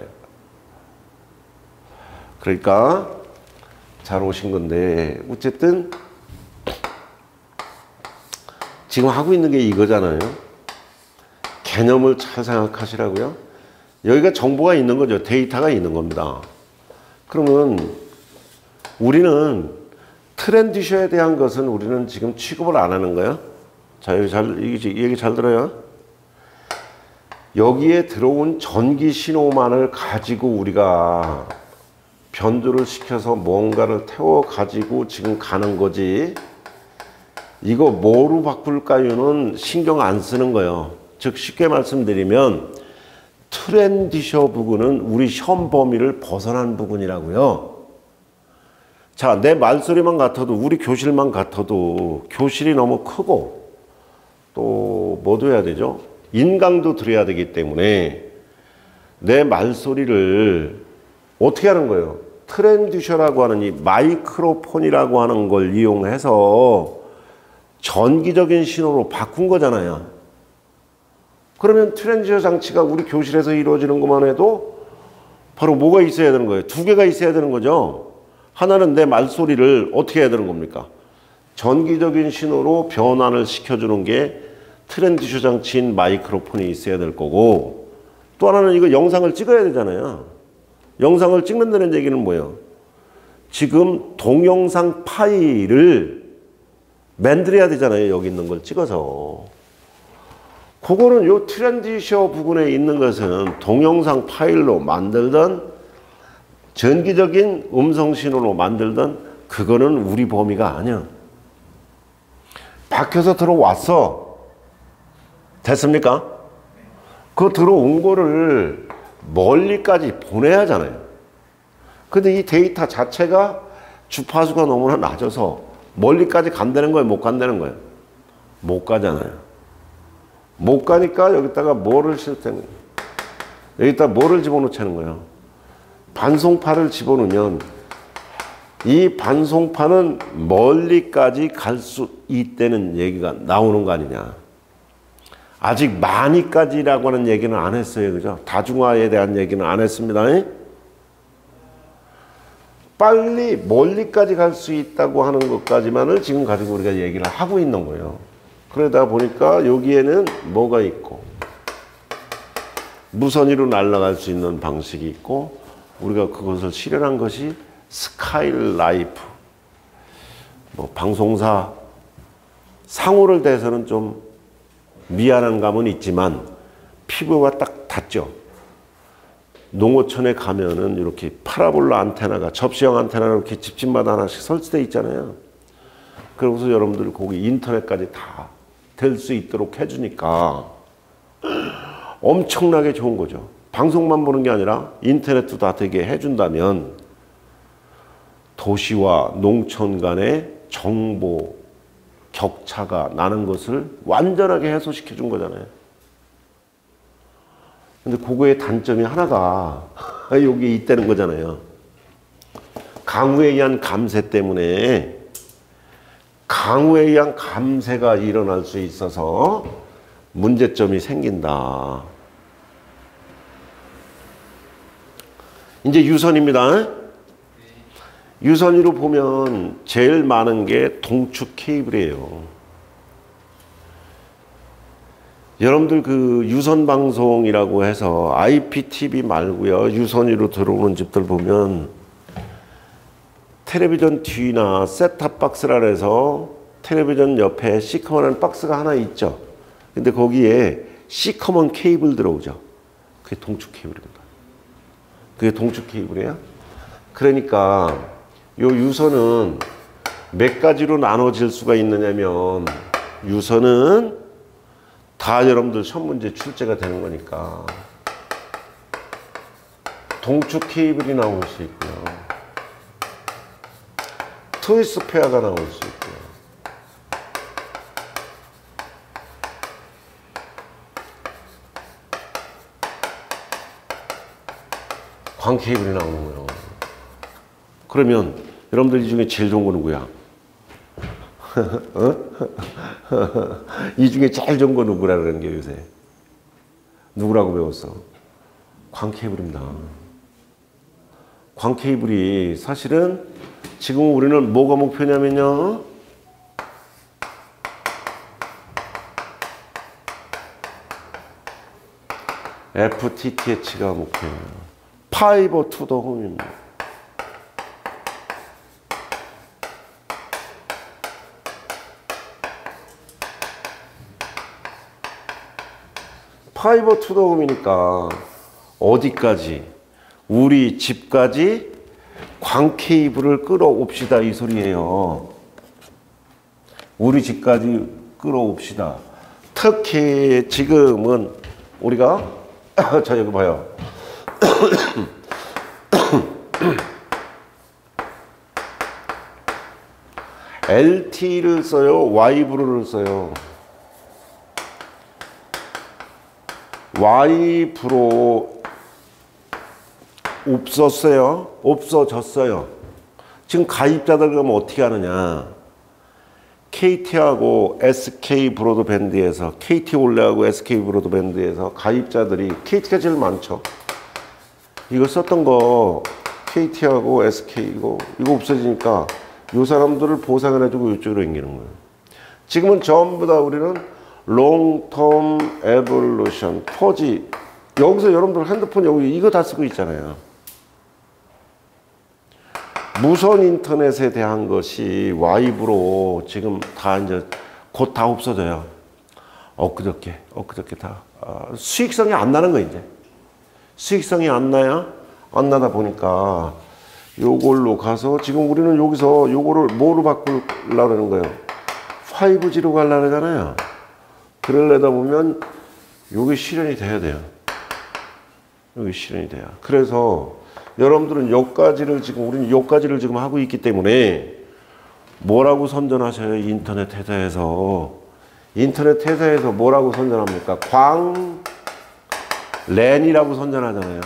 그러니까 잘 오신 건데, 어쨌든 지금 하고 있는 게 이거잖아요. 개념을 잘 생각하시라고요. 여기가 정보가 있는 거죠. 데이터가 있는 겁니다. 그러면 우리는 트랜지션에 대한 것은 우리는 지금 취급을 안 하는 거야. 자, 여기 잘, 이 얘기 잘 들어요. 여기에 들어온 전기 신호만을 가지고 우리가 변조를 시켜서 뭔가를 태워 가지고 지금 가는 거지. 이거 뭐로 바꿀까요는 신경 안 쓰는 거예요. 즉 쉽게 말씀드리면 트랜지션 부분은 우리 시험 범위를 벗어난 부분이라고요. 자, 내 말소리만 같아도, 우리 교실만 같아도 교실이 너무 크고 또 뭐도 해야 되죠? 인강도 들어야 되기 때문에 내 말소리를 어떻게 하는 거예요? 트랜지션이라고 하는 이 마이크로폰이라고 하는 걸 이용해서 전기적인 신호로 바꾼 거잖아요. 그러면 트랜지션 장치가 우리 교실에서 이루어지는 것만 해도 바로 뭐가 있어야 되는 거예요? 두 개가 있어야 되는 거죠. 하나는 내 말소리를 어떻게 해야 되는 겁니까? 전기적인 신호로 변환을 시켜주는 게 트랜지션 장치인 마이크로폰이 있어야 될 거고, 또 하나는 이거 영상을 찍어야 되잖아요. 영상을 찍는다는 얘기는 뭐예요? 지금 동영상 파일을 만들어야 되잖아요. 여기 있는 걸 찍어서. 그거는 요 트랜지션 부분에 있는 것은 동영상 파일로 만들던 전기적인 음성 신호로 만들던 그거는 우리 범위가 아니야. 박혀서 들어왔어. 됐습니까? 그 들어온 거를 멀리까지 보내야 하잖아요. 근데 이 데이터 자체가 주파수가 너무나 낮아서 멀리까지 간다는 거예요? 못 간다는 거예요? 못 가잖아요. 못 가니까 여기다가 뭐를 실때는 여기다 뭐를 집어넣자는 거예요? 반송파를 집어넣으면 이 반송파는 멀리까지 갈 수 있다는 얘기가 나오는 거 아니냐. 아직 많이까지라고 하는 얘기는 안 했어요. 그죠? 다중화에 대한 얘기는 안 했습니다. 빨리 멀리까지 갈 수 있다고 하는 것까지만을 지금 가지고 우리가 얘기를 하고 있는 거예요. 그러다 보니까 여기에는 뭐가 있고, 무선위로 날아갈 수 있는 방식이 있고, 우리가 그것을 실현한 것이 스카이라이프. 뭐 방송사 상호를 대해서는 좀 미안한 감은 있지만 피부가 딱 닿죠. 농어촌에 가면은 이렇게 파라볼라 안테나가, 접시형 안테나로 이렇게 집집마다 하나씩 설치되어 있잖아요. 그러고서 여러분들 거기 인터넷까지 다 될 수 있도록 해주니까 엄청나게 좋은 거죠. 방송만 보는 게 아니라 인터넷도 다 되게 해준다면 도시와 농촌 간의 정보 격차가 나는 것을 완전하게 해소시켜 준 거잖아요. 근데 그거의 단점이 하나가 여기 있다는 거잖아요. 강우에 의한 감세 때문에, 강우에 의한 감세가 일어날 수 있어서 문제점이 생긴다. 이제 유선입니다. 유선으로 보면 제일 많은 게 동축 케이블이에요. 여러분들 그 유선 방송이라고 해서 아이피티비 말고요, 유선으로 들어오는 집들 보면 텔레비전 뒤나 셋탑박스라 해서 텔레비전 옆에 시커먼 박스가 하나 있죠. 근데 거기에 시커먼 케이블 들어오죠. 그게 동축 케이블입니다. 그게 동축 케이블이에요. 그러니까 요 유선은 몇 가지로 나눠질 수가 있느냐면, 유선은 다 여러분들 시험 문제 출제가 되는 거니까 동축 케이블이 나올 수 있고요, 트위스 페어가 나올 수 있고요, 광 케이블이 나오는 거예요. 그러면 여러분들 이 중에 제일 좋은 거 누구야? 어? 이 중에 제일 좋은 거 누구라 그러는 게 요새? 누구라고 배웠어? 광케이블입니다. 광케이블이 사실은 지금 우리는 뭐가 목표냐면요. 에프티티에이치가 목표예요. 파이버 투 더 홈입니다. 파이버 투 더 홈이니까 어디까지? 우리 집까지 광케이블을 끌어옵시다 이 소리예요. 우리 집까지 끌어옵시다. 특히 지금은 우리가 자 여기 봐요. 엘티이를 써요? 와이브로를 써요? 와이브로 없었어요? 없어졌어요. 지금 가입자들 그러면 어떻게 하느냐? 케이티하고 에스케이 브로드밴드에서 케이티 올레하고 에스케이 브로드밴드에서 가입자들이 케이티가 제일 많죠. 이거 썼던 거 케이티하고 에스케이 이거 이거 없어지니까 이 사람들을 보상을 해주고 이쪽으로 옮기는 거예요. 지금은 전부 다 우리는 롱텀 에볼루션 포지 여기서 여러분들 핸드폰 여기 이거 다 쓰고 있잖아요. 무선 인터넷에 대한 것이 와이브로 지금 다 이제 곧 다 없어져요. 엊그저께, 엊그저께 다. 아, 수익성이 안 나는 거 이제. 수익성이 안 나야? 안 나다 보니까 요걸로 가서 지금 우리는 여기서 요거를 뭐로 바꾸려고 하는 거예요? 파이브지로 가려고 하잖아요. 그러려다 보면 요게 실현이 돼야 돼요. 여기 실현이 돼요. 그래서 여러분들은 요까지를 지금 우리는 요까지를 지금 하고 있기 때문에 뭐라고 선전하셔요? 인터넷 회사에서 인터넷 회사에서 뭐라고 선전합니까? 광랜이라고 선전하잖아요.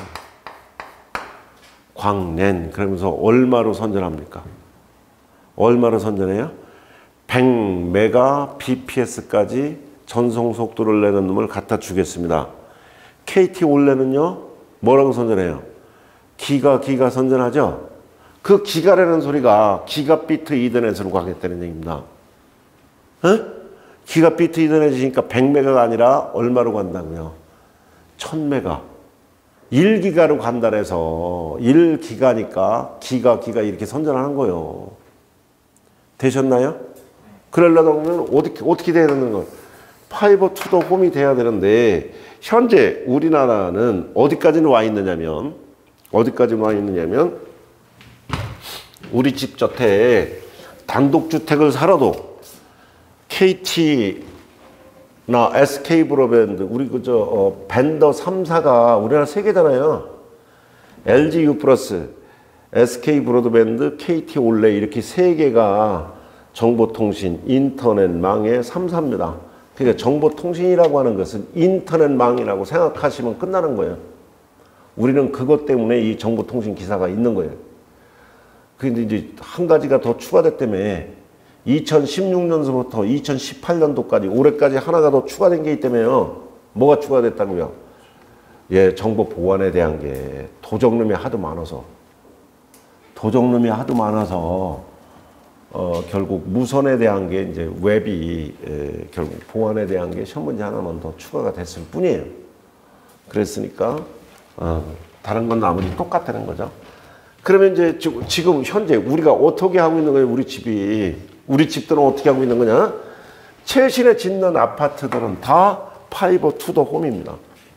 광랜 그러면서 얼마로 선전합니까? 얼마로 선전해요? 백 메가비피에스까지 전송 속도를 내는 놈을 갖다 주겠습니다. 케이티 올레는요 뭐라고 선전해요? 기가 기가 선전하죠. 그 기가라는 소리가 기가비트 이더넷으로 가겠다는 얘기입니다. 어? 기가비트 이더넷이니까 백 메가가 아니라 얼마로 간다고요? 천 메가. 일 기가로 간다 해서 일 기가니까 기가 기가 이렇게 선전하는 거예요. 되셨나요? 그러려다 보면 어떻게 어떻게 돼야 되는 거예요? 파이버 투 더 홈이 돼야 되는데 현재 우리나라는 어디까지는 와 있느냐면 어디까지 와 있느냐면 우리 집 저택 단독주택을 살아도 케이티나 에스케이 브로밴드 우리 그저 어, 밴더 삼 사가 우리나라 세 개잖아요. 엘지 U 플러스, 에스케이 브로드밴드, 케이티 올레 이렇게 세 개가 정보통신, 인터넷망의 삼 사입니다. 그러니까 정보통신이라고 하는 것은 인터넷망이라고 생각하시면 끝나는 거예요. 우리는 그것 때문에 이 정보통신 기사가 있는 거예요. 근데 이제 한 가지가 더 추가됐다며 이천십육 년서부터 이천십팔 년도까지 올해까지 하나가 더 추가된 게 있다며요. 뭐가 추가됐다고요? 예, 정보 보안에 대한 게 도적놈이 하도 많아서 도적놈이 하도 많아서 어, 결국 무선에 대한 게 이제 웹이 에, 결국 보안에 대한 게 시험 문제 하나만 더 추가가 됐을 뿐이에요. 그랬으니까 어, 다른 건 나머지 똑같다는 거죠. 그러면 이제 지금 현재 우리가 어떻게 하고 있는 거예요? 우리 집이 우리 집들은 어떻게 하고 있는 거냐? 최신에 짓는 아파트들은 다 파이버 투 더 홈입니다.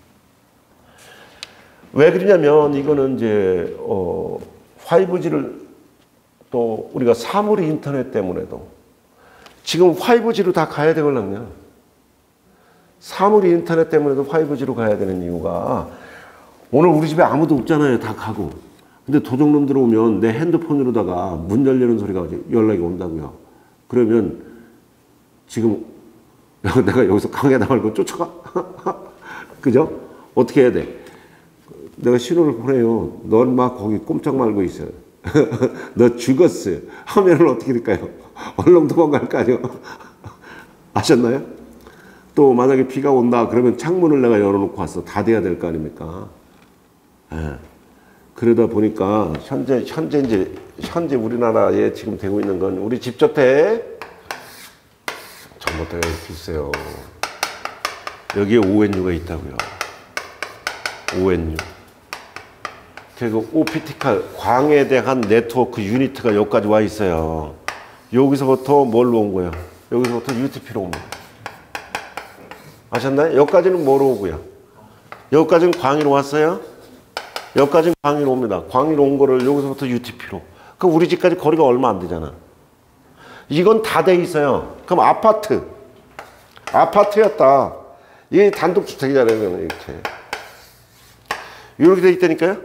왜 그러냐면 이거는 이제 어, 파이브지를 또 우리가 사물이 인터넷 때문에도 지금 파이브지로 다 가야 되거든요. 사물이 인터넷 때문에도 파이브지로 가야 되는 이유가 오늘 우리 집에 아무도 없잖아요. 다 가고. 근데 도둑놈 들어오면 내 핸드폰으로다가 문 열리는 소리가 연락이 온다고요. 그러면 지금 내가 여기서 강에다 말고 쫓아가? 그죠? 어떻게 해야 돼? 내가 신호를 보내요. 넌 막 거기 꼼짝 말고 있어요. 너 죽었어 하면은 어떻게 될까요? 얼른 도망갈 거 아니에요? 아셨나요? 또 만약에 비가 온다 그러면 창문을 내가 열어놓고 왔어. 다 돼야 될 거 아닙니까? 예. 그러다 보니까 현재 현재 이제 현재 우리나라에 지금 되고 있는 건 우리 집저택 전봇대가 이렇게 있어요. 여기에 오엔유가 있다고요. 오엔유. 그리고 오피티칼 광에 대한 네트워크 유니트가 여기까지 와 있어요. 여기서부터 뭘로 온 거예요? 여기서부터 유티피로 온 거예요. 아셨나요? 여기까지는 뭐로 오고요? 여기까지는 광의로 왔어요? 여기까지는 광의로 옵니다. 광의로 온 거를 여기서부터 유티피로. 그럼 우리 집까지 거리가 얼마 안 되잖아. 이건 다 돼 있어요. 그럼 아파트. 아파트였다. 이게 단독주택이잖아요. 이렇게. 이렇게 돼 있다니까요?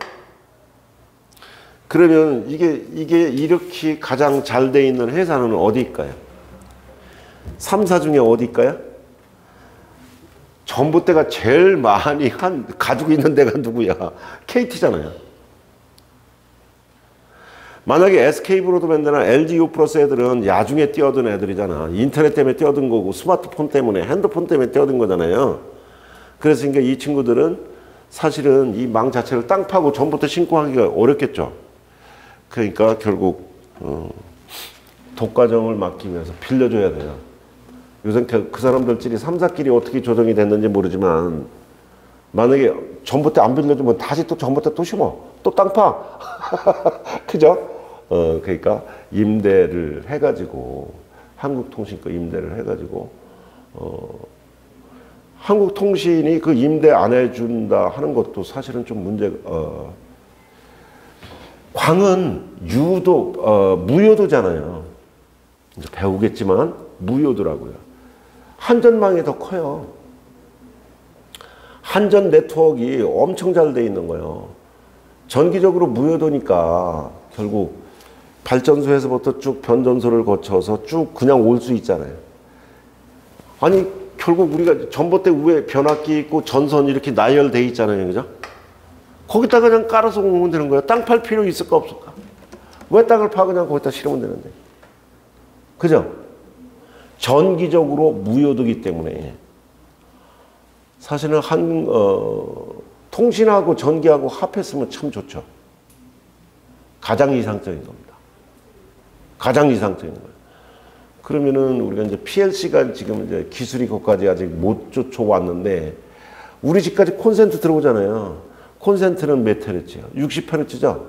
그러면 이게, 이게 이렇게 가장 잘 돼 있는 회사는 어디일까요? 삼 사 중에 어디일까요? 전봇대가 제일 많이 한, 가지고 있는 데가 누구야? 케이티잖아요. 만약에 에스케이브로드밴드나 엘지유 플러스 애들은 야중에 뛰어든 애들이잖아. 인터넷 때문에 뛰어든 거고 스마트폰 때문에, 핸드폰 때문에 뛰어든 거잖아요. 그래서 그러니까 이 친구들은 사실은 이 망 자체를 땅 파고 전봇대 신고 하기가 어렵겠죠. 그러니까 결국 어, 독과점을 막기 위해서 빌려줘야 돼요. 요새 그 사람들끼리 삼 사끼리 어떻게 조정이 됐는지 모르지만 만약에 전봇대 안 빌려주면 다시 또 전봇대 또 심어. 또 땅 파. 그죠? 어, 그러니까 임대를 해가지고 한국통신 거 임대를 해가지고 어, 한국통신이 그 임대 안 해준다 하는 것도 사실은 좀 문제. 어, 광은 유도 어, 무효도잖아요. 이제 배우겠지만 무효도라고요. 한전망이 더 커요. 한전 네트워크가 엄청 잘 돼 있는 거예요. 전기적으로 무효도니까 결국 발전소에서부터 쭉 변전소를 거쳐서 쭉 그냥 올 수 있잖아요. 아니 결국 우리가 전봇대 위에 변압기 있고 전선 이렇게 나열돼 있잖아요. 그죠? 거기다 그냥 깔아서 오면 되는 거예요. 땅 팔 필요 있을까 없을까? 왜 땅을 파 그냥 거기다 실으면 되는데. 그죠? 전기적으로 무효도기 때문에 사실은 한 어, 통신하고 전기하고 합했으면 참 좋죠. 가장 이상적인 겁니다. 가장 이상적인 거예요. 그러면은 우리가 이제 피엘씨가 지금 이제 기술이 거기까지 아직 못 쫓아왔는데 우리 집까지 콘센트 들어오잖아요. 콘센트는 몇 헤르츠요? 육십 헤르츠죠?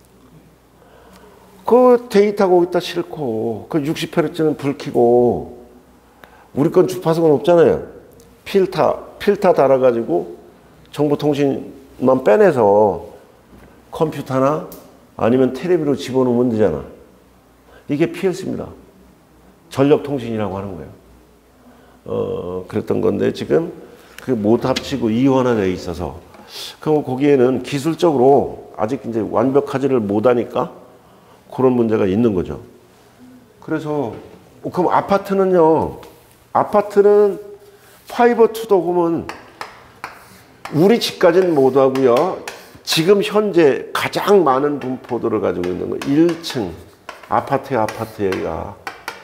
그 데이터가 거기다 싣고 그 육십 헤르츠는 불 켜고 우리 건 주파수가 높잖아요. 필터, 필터 달아가지고 정보통신만 빼내서 컴퓨터나 아니면 텔레비로 집어넣으면 되잖아. 이게 피엘씨입니다. 전력통신이라고 하는 거예요. 어, 그랬던 건데 지금 그게 못 합치고 이원화되어 있어서 그럼 거기에는 기술적으로 아직 이제 완벽하지를 못하니까 그런 문제가 있는 거죠. 그래서 그럼 아파트는요. 아파트는 파이버 투 더 홈은 우리 집까지는 못 하고요. 지금 현재 가장 많은 분포도를 가지고 있는 거 일 층 아파트에 아파트가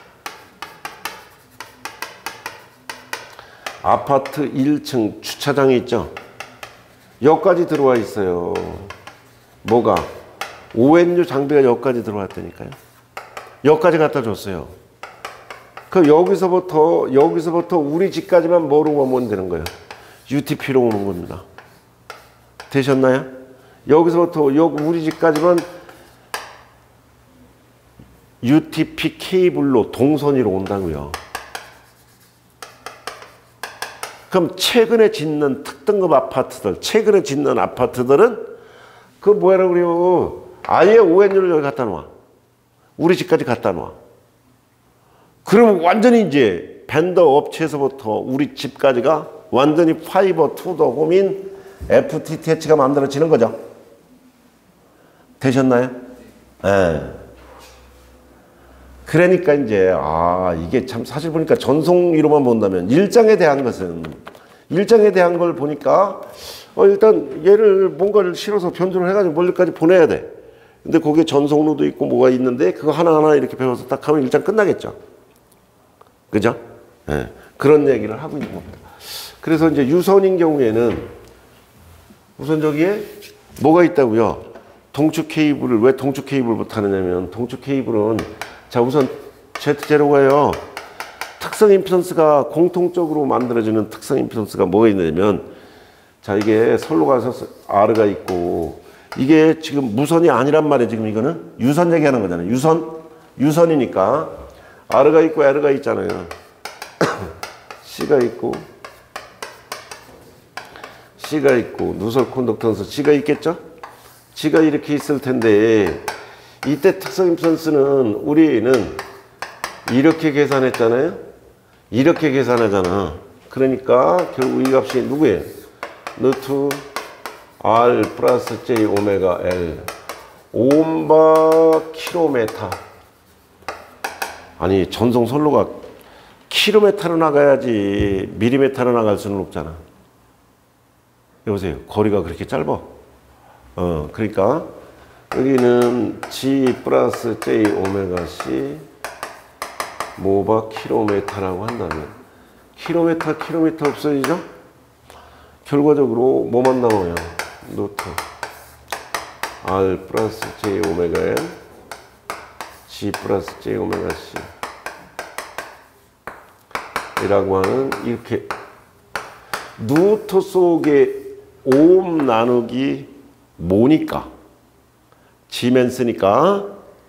아파트 일 층 주차장이 있죠. 여기까지 들어와 있어요. 뭐가? 오엔유 장비가 여기까지 들어왔다니까요. 여기까지 갖다 줬어요. 그 여기서부터 여기서부터 우리 집까지만 뭐로 오면 되는 거예요? 유티피로 오는 겁니다. 되셨나요? 여기서부터 여기 우리 집까지만 유티피 케이블로 동선이로 온다고요. 그럼 최근에 짓는 특등급 아파트들, 최근에 짓는 아파트들은 그 뭐라고 그래요? 아예 오엔유를 여기 갖다 놔. 우리 집까지 갖다 놔. 그러면 완전히 이제 벤더 업체에서부터 우리 집까지가 완전히 파이버 투 더 홈인 에프티티에이치가 만들어지는 거죠. 되셨나요? 네. 그러니까 이제 아 이게 참 사실 보니까 전송위로만 본다면 일장에 대한 것은 일장에 대한 걸 보니까 어 일단 얘를 뭔가를 실어서 변조를 해가지고 멀리까지 보내야 돼. 근데 거기에 전송로도 있고 뭐가 있는데 그거 하나하나 이렇게 배워서 딱 하면 일단 끝나겠죠. 그죠? 네. 그런 얘기를 하고 있는 겁니다. 그래서 이제 유선인 경우에는 우선 저기에 뭐가 있다고요? 동축 케이블을 왜 동축 케이블부터 하느냐면 동축 케이블은 자 우선 제트 제로가요. 특성 임피던스가 공통적으로 만들어지는 특성 임피던스가 뭐가 있냐면 자 이게 선로가 R가 있고 이게 지금 무선이 아니란 말이에요. 지금 이거는 유선 얘기하는 거잖아요. 유선 유선이니까 R가 있고 L가 있잖아요. C가 있고 C가 있고 누설 컨덕턴스 G가 있겠죠? G가 이렇게 있을 텐데 이때 특성 임피던스는 우리는 이렇게 계산했잖아요. 이렇게 계산하잖아. 그러니까 결국 이 값이 누구예요? 루트 R 플러스 J 오메가 L 옴바 킬로미터. 아니 전송 선로가 킬로미터로 나가야지 밀리미터로 나갈 수는 없잖아. 여보세요. 거리가 그렇게 짧아. 어 그러니까 여기는 G 플러스 J 오메가 C 모바 킬로미터라고 한다면 킬로미터 킬로미터 없어지죠? 결과적으로 뭐만 나와요? 노트 R 플러스 J 오메가 L G 플러스 J 오메가 C 이라고 하는 이렇게 루트 속에 옴 나누기 뭐니까 지면 쓰니까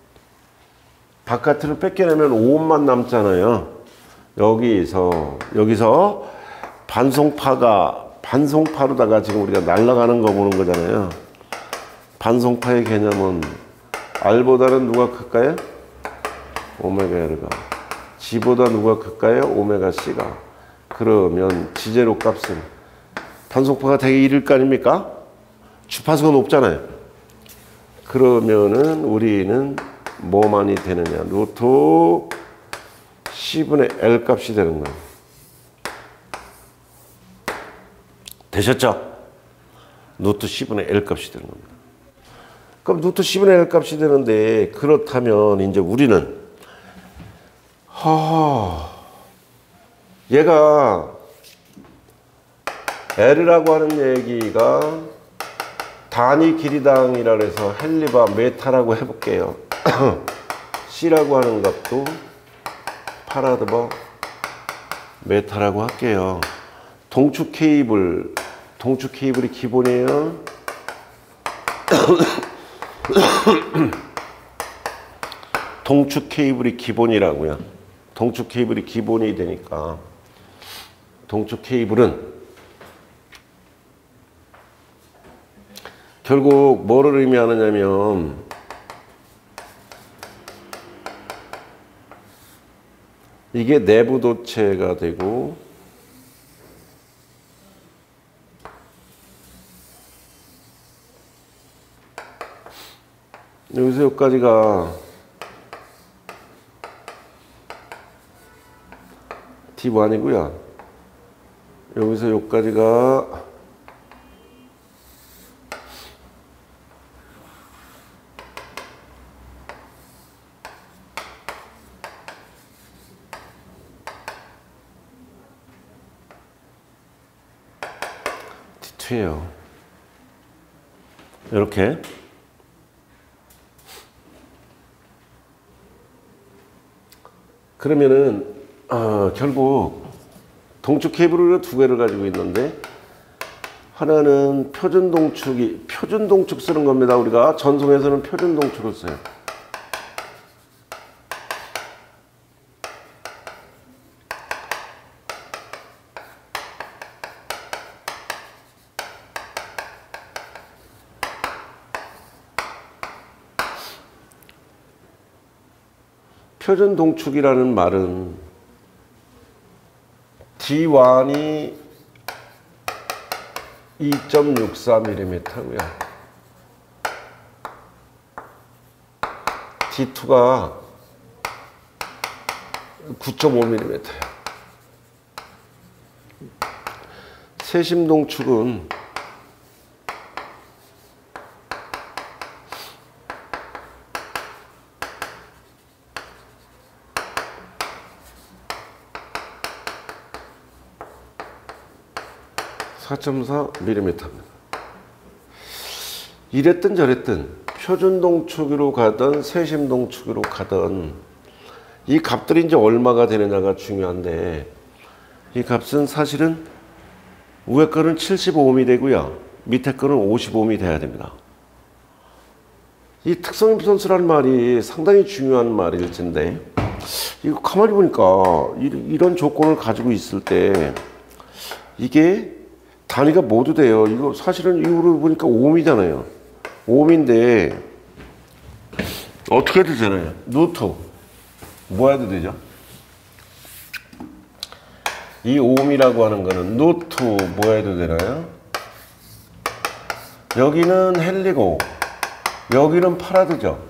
바깥으로 뺏겨내면 옴만 남잖아요. 여기서 여기서 반송파가 반송파로다가 지금 우리가 날아가는 거 보는 거잖아요. 반송파의 개념은 R보다는 누가 클까요? 오메가 L가. G보다 누가 클까요? 오메가 C가. 그러면 지제로 값은 반송파가 되게 이를 거 아닙니까? 주파수가 높잖아요. 그러면은 우리는 뭐만이 되느냐? 루트 C분의 L 값이 되는 거예요. 되셨죠? 루트 C분의 L 값이 되는 겁니다. 그럼 루트 C분의 L 값이 되는데 그렇다면 이제 우리는 하 얘가 L이라고 하는 얘기가 단위 길이당이라 해서 헬리바 메타라고 해볼게요. C라고 하는 값도 파라드바 메타라고 할게요. 동축 케이블, 동축 케이블이 기본이에요. 동축 케이블이 기본이라고요. 동축 케이블이 기본이 되니까 동축 케이블은 결국 뭐를 의미하느냐면 이게 내부 도체가 되고 여기서 여기까지가 티 원이고요. 여기서 여기까지가 티 투예요. 이렇게 그러면은 어, 결국 동축 케이블을 두 개를 가지고 있는데 하나는 표준 동축이 표준 동축 쓰는 겁니다. 우리가 전송에서는 표준 동축을 써요. 표준 동축이라는 말은 디 원이 이 점 육사 밀리미터고요. 디 투가 구 점 오 밀리미터예요. 세심 동축은 사 점 사 밀리미터입니다. 이랬든 저랬든 표준동축으로 가든 세심동축으로 가든 이 값들이 이제 얼마가 되느냐가 중요한데, 이 값은 사실은 위에 거는 칠십오 옴이 되고요, 밑에 거는 오십오 옴이 돼야 됩니다. 이 특성 임피던스라는 말이 상당히 중요한 말일텐데, 이거 가만히 보니까 이런 조건을 가지고 있을 때 이게 단위가 모두 돼요. 이거 사실은 이거를 보니까 옴이잖아요. 옴인데 어떻게 해도 되나요? 루트 뭐 해도 되죠? 이 옴이라고 하는 거는 루트 뭐 해도 되나요? 여기는 헨리고 여기는 파라드죠.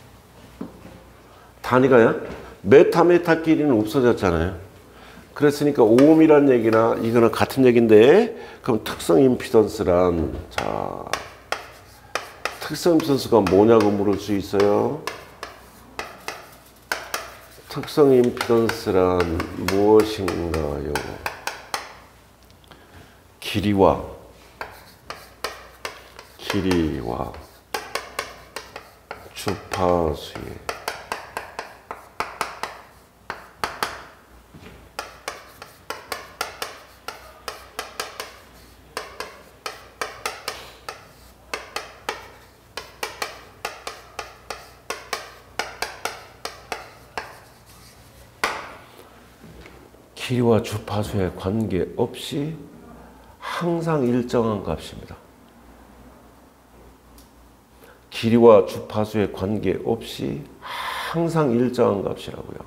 단위가요? 메타 메타끼리는 없어졌잖아요. 그랬으니까 옴이란 얘기나 이거는 같은 얘기인데, 그럼 특성 임피던스란, 자, 특성 임피던스가 뭐냐고 물을 수 있어요. 특성 임피던스란 무엇인가요? 길이와 길이와 주파수의 길이와 주파수에 관계없이 항상 일정한 값입니다. 길이와 주파수에 관계없이 항상 일정한 값이라고요.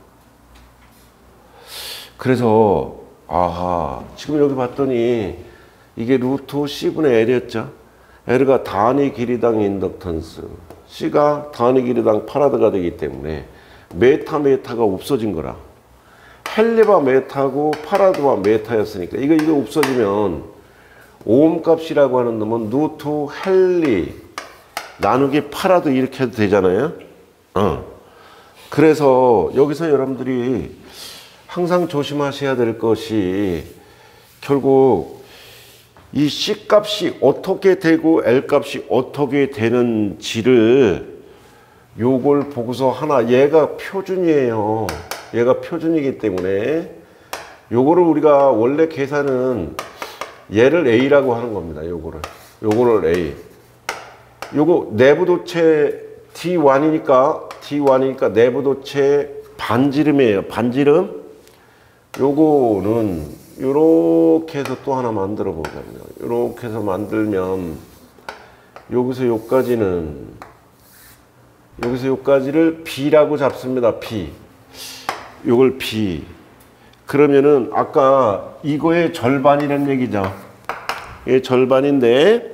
그래서 아하, 지금 여기 봤더니 이게 루트 C분의 L이었죠. L가 단위 길이당 인덕턴스, C가 단위 길이당 파라드가 되기 때문에 메타 메타가 없어진 거라. 헨리와 메타고 파라드와 메타였으니까 이거 이거 없어지면 오hm 값이라고 하는 놈은 루트 헨리 나누기 파라드 이렇게 해도 되잖아요. 어. 그래서 여기서 여러분들이 항상 조심하셔야 될 것이, 결국 이 C 값이 어떻게 되고 L 값이 어떻게 되는지를 요걸 보고서 하나, 얘가 표준이에요. 얘가 표준이기 때문에 요거를 우리가 원래 계산은 얘를 A라고 하는 겁니다. 요거를 요거를 A, 요거 내부도체 디 원이니까 디 원이니까 내부도체 반지름이에요. 반지름. 요거는 요렇게 해서 또 하나 만들어 보거든요. 요렇게 해서 만들면 여기서 요까지는 여기서 요까지를 B라고 잡습니다. B. 요걸 B. 그러면은 아까 이거의 절반이라는 얘기죠. 이게 절반인데,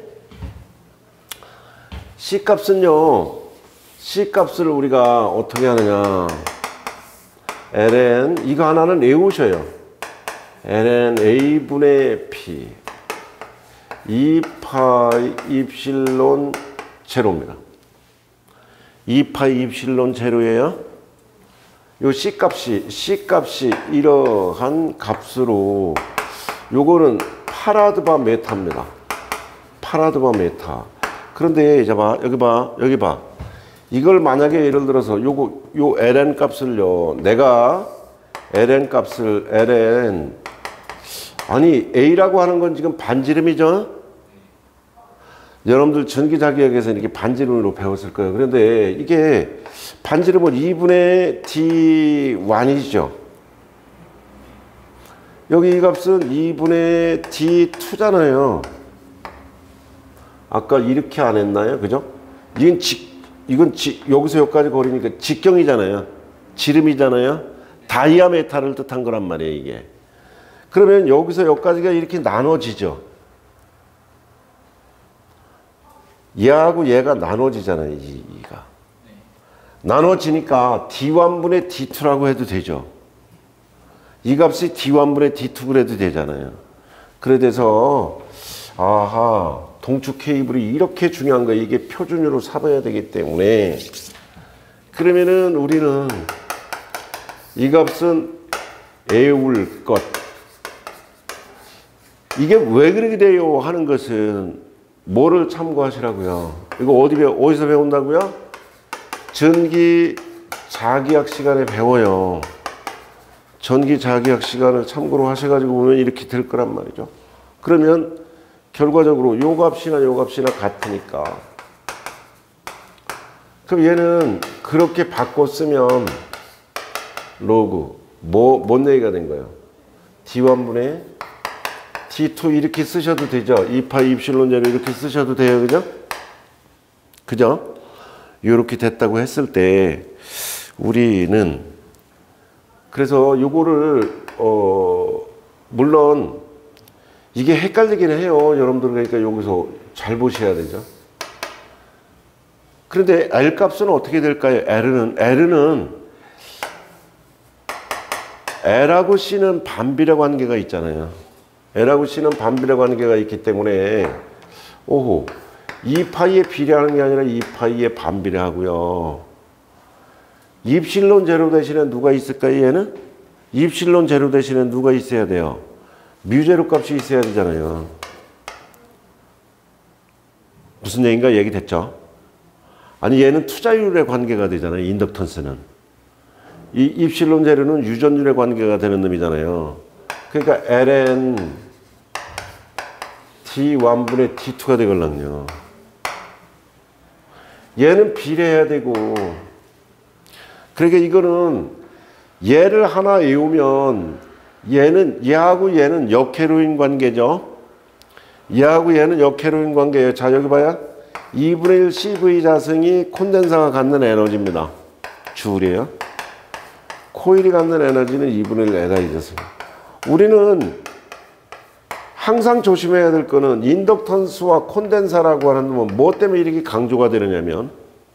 C 값은요, C 값을 우리가 어떻게 하느냐. ln, 이거 하나는 외우셔요. ln A분의 P. 이 파이 입실론 제로입니다. 이 파이 입실론 제로예요. 요 C 값이, C 값이 이러한 값으로, 요거는 파라드바 메타입니다. 파라드바 메타. 그런데 이제 봐, 여기 봐, 여기 봐. 이걸 만약에 예를 들어서 요거, 요 ln 값을요, 내가 ln 값을, ln, 아니, A라고 하는 건 지금 반지름이죠? 여러분들 전기자기학에서 이렇게 반지름으로 배웠을 거예요. 그런데 이게 반지름은 이분의 디 원이죠. 여기 이 값은 이분의 디 투잖아요. 아까 이렇게 안 했나요? 그죠? 이건 직, 이건 직, 여기서 여기까지 거리니까 직경이잖아요. 지름이잖아요. 다이아메타를 뜻한 거란 말이에요, 이게. 그러면 여기서 여기까지가 이렇게 나눠지죠. 얘하고 얘가 나눠지잖아요, 이, 이가. 네. 나눠지니까 디 원분의 디 투라고 해도 되죠. 이 값이 디 원분의 디 투 그래도 되잖아요. 그래 돼서, 아하, 동축 케이블이 이렇게 중요한 거예요. 이게 표준으로 삼아야 되기 때문에. 그러면은 우리는 이 값은 애울 것. 이게 왜 그렇게 돼요 하는 것은 뭐를 참고하시라고요? 이거 어디 배워, 어디서 배운다고요? 전기 자기학 시간에 배워요. 전기 자기학 시간을 참고로 하셔가지고 보면 이렇게 될 거란 말이죠. 그러면 결과적으로 요 값이나 요 값이나 같으니까. 그럼 얘는 그렇게 바꿔 쓰면 로그 뭐, 뭔 얘기가 된 거예요? 디 원 분의 디 투 이렇게 쓰셔도 되죠. 이 파이 입실론 제로 이렇게 쓰셔도 돼요. 그죠? 그죠? 이렇게 됐다고 했을 때 우리는 그래서 요거를 어 물론 이게 헷갈리긴 해요. 여러분들 그러니까 여기서 잘 보셔야 되죠. 그런데 L 값은 어떻게 될까요? L은 L은 L하고 C는 반비례 관계가 있잖아요. L하고 C는 반비례 관계가 있기 때문에 오호 이 파이에 비례하는 게 아니라 이 파이에 반비례하고요. 입실론 제로 대신에 누가 있을까요? 얘는? 입실론 제로 대신에 누가 있어야 돼요? 뮤제로 값이 있어야 되잖아요. 무슨 얘기인가 얘기됐죠? 아니 얘는 투자율의 관계가 되잖아요. 인덕턴스는. 이 입실론 제로는 유전율의 관계가 되는 놈이잖아요. 그러니까 엘엔 디 원 분의 디 투가 되걸랑요. 얘는 비례해야 되고 그러니까 이거는 얘를 하나 외우면 얘는 얘하고 얘는 역회로인 관계죠. 얘하고 얘는 역회로인 관계예요. 자 여기 봐요. 이분의 일 씨브이 자승이 콘덴사가 갖는 에너지입니다. 주울이에요. 코일이 갖는 에너지는 이분의 일 에너지 자승. 우리는 항상 조심해야 될 거는 인덕턴스와 콘덴사라고 하는 놈은 뭐 때문에 이렇게 강조가 되느냐면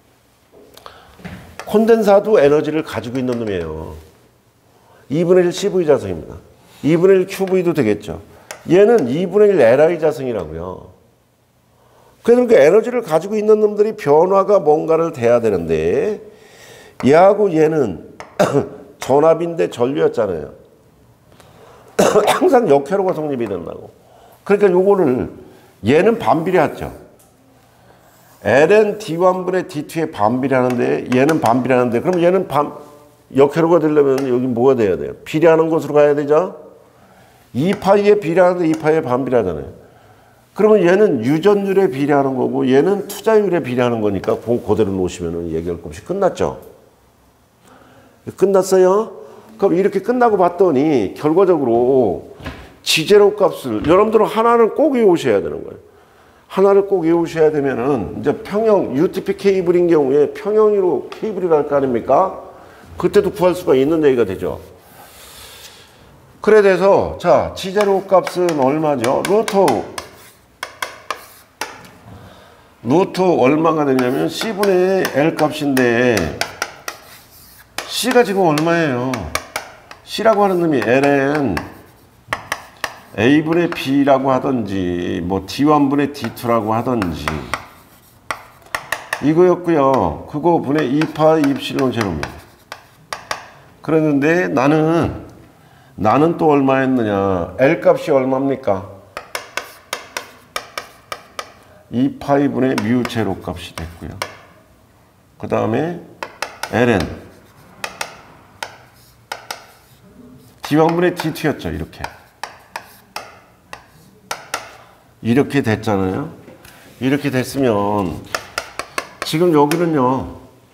콘덴사도 에너지를 가지고 있는 놈이에요. 이분의 일 씨브이 자승입니다. 이분의 일 큐브이도 되겠죠. 얘는 이분의 일 엘아이 자승이라고요. 그러니까 에너지를 가지고 있는 놈들이 변화가 뭔가를 돼야 되는데 얘하고 얘는 전압인데 전류였잖아요. 항상 역회로가 성립이 된다고. 그러니까 요거를 얘는 반비례하죠. 엘엔 디 원 분의 디 투에 반비례하는데 얘는 반비례하는데 그럼 얘는 반 역회로가 되려면 여기 뭐가 돼야 돼요? 비례하는 곳으로 가야 되죠. 이 파이에 비례하는데 이 파이에 반비례하잖아요. 그러면 얘는 유전율에 비례하는 거고 얘는 투자율에 비례하는 거니까 그대로 놓으시면 얘기할 것 없이 끝났죠. 끝났어요? 그럼 이렇게 끝나고 봤더니 결과적으로 지제로 값을 여러분들은 하나를 꼭 외우셔야 되는 거예요. 하나를 꼭 외우셔야 되면은 이제 평형 유티피 케이블인 경우에 평형으로 케이블이 갈 거 아닙니까? 그때도 구할 수가 있는 얘기가 되죠. 그래 돼서 자 지제로 값은 얼마죠? 루트 루트 얼마가 되냐면 C분의 L 값인데 C가 지금 얼마예요? C라고 하는 놈이 엘엔 A분의 B라고 하든지 뭐 디 원 분의 디 투라고 하든지 이거였고요. 그거 분의 이 파이 입실론 제로입니다. 그랬는데 나는 나는 또 얼마였느냐? L 값이 얼마입니까? 이 파이 분의 뮤 제로 값이 됐고요. 그 다음에 엘엔 디 원 분의 디 투였죠. 이렇게. 이렇게 됐잖아요. 이렇게 됐으면 지금 여기는요.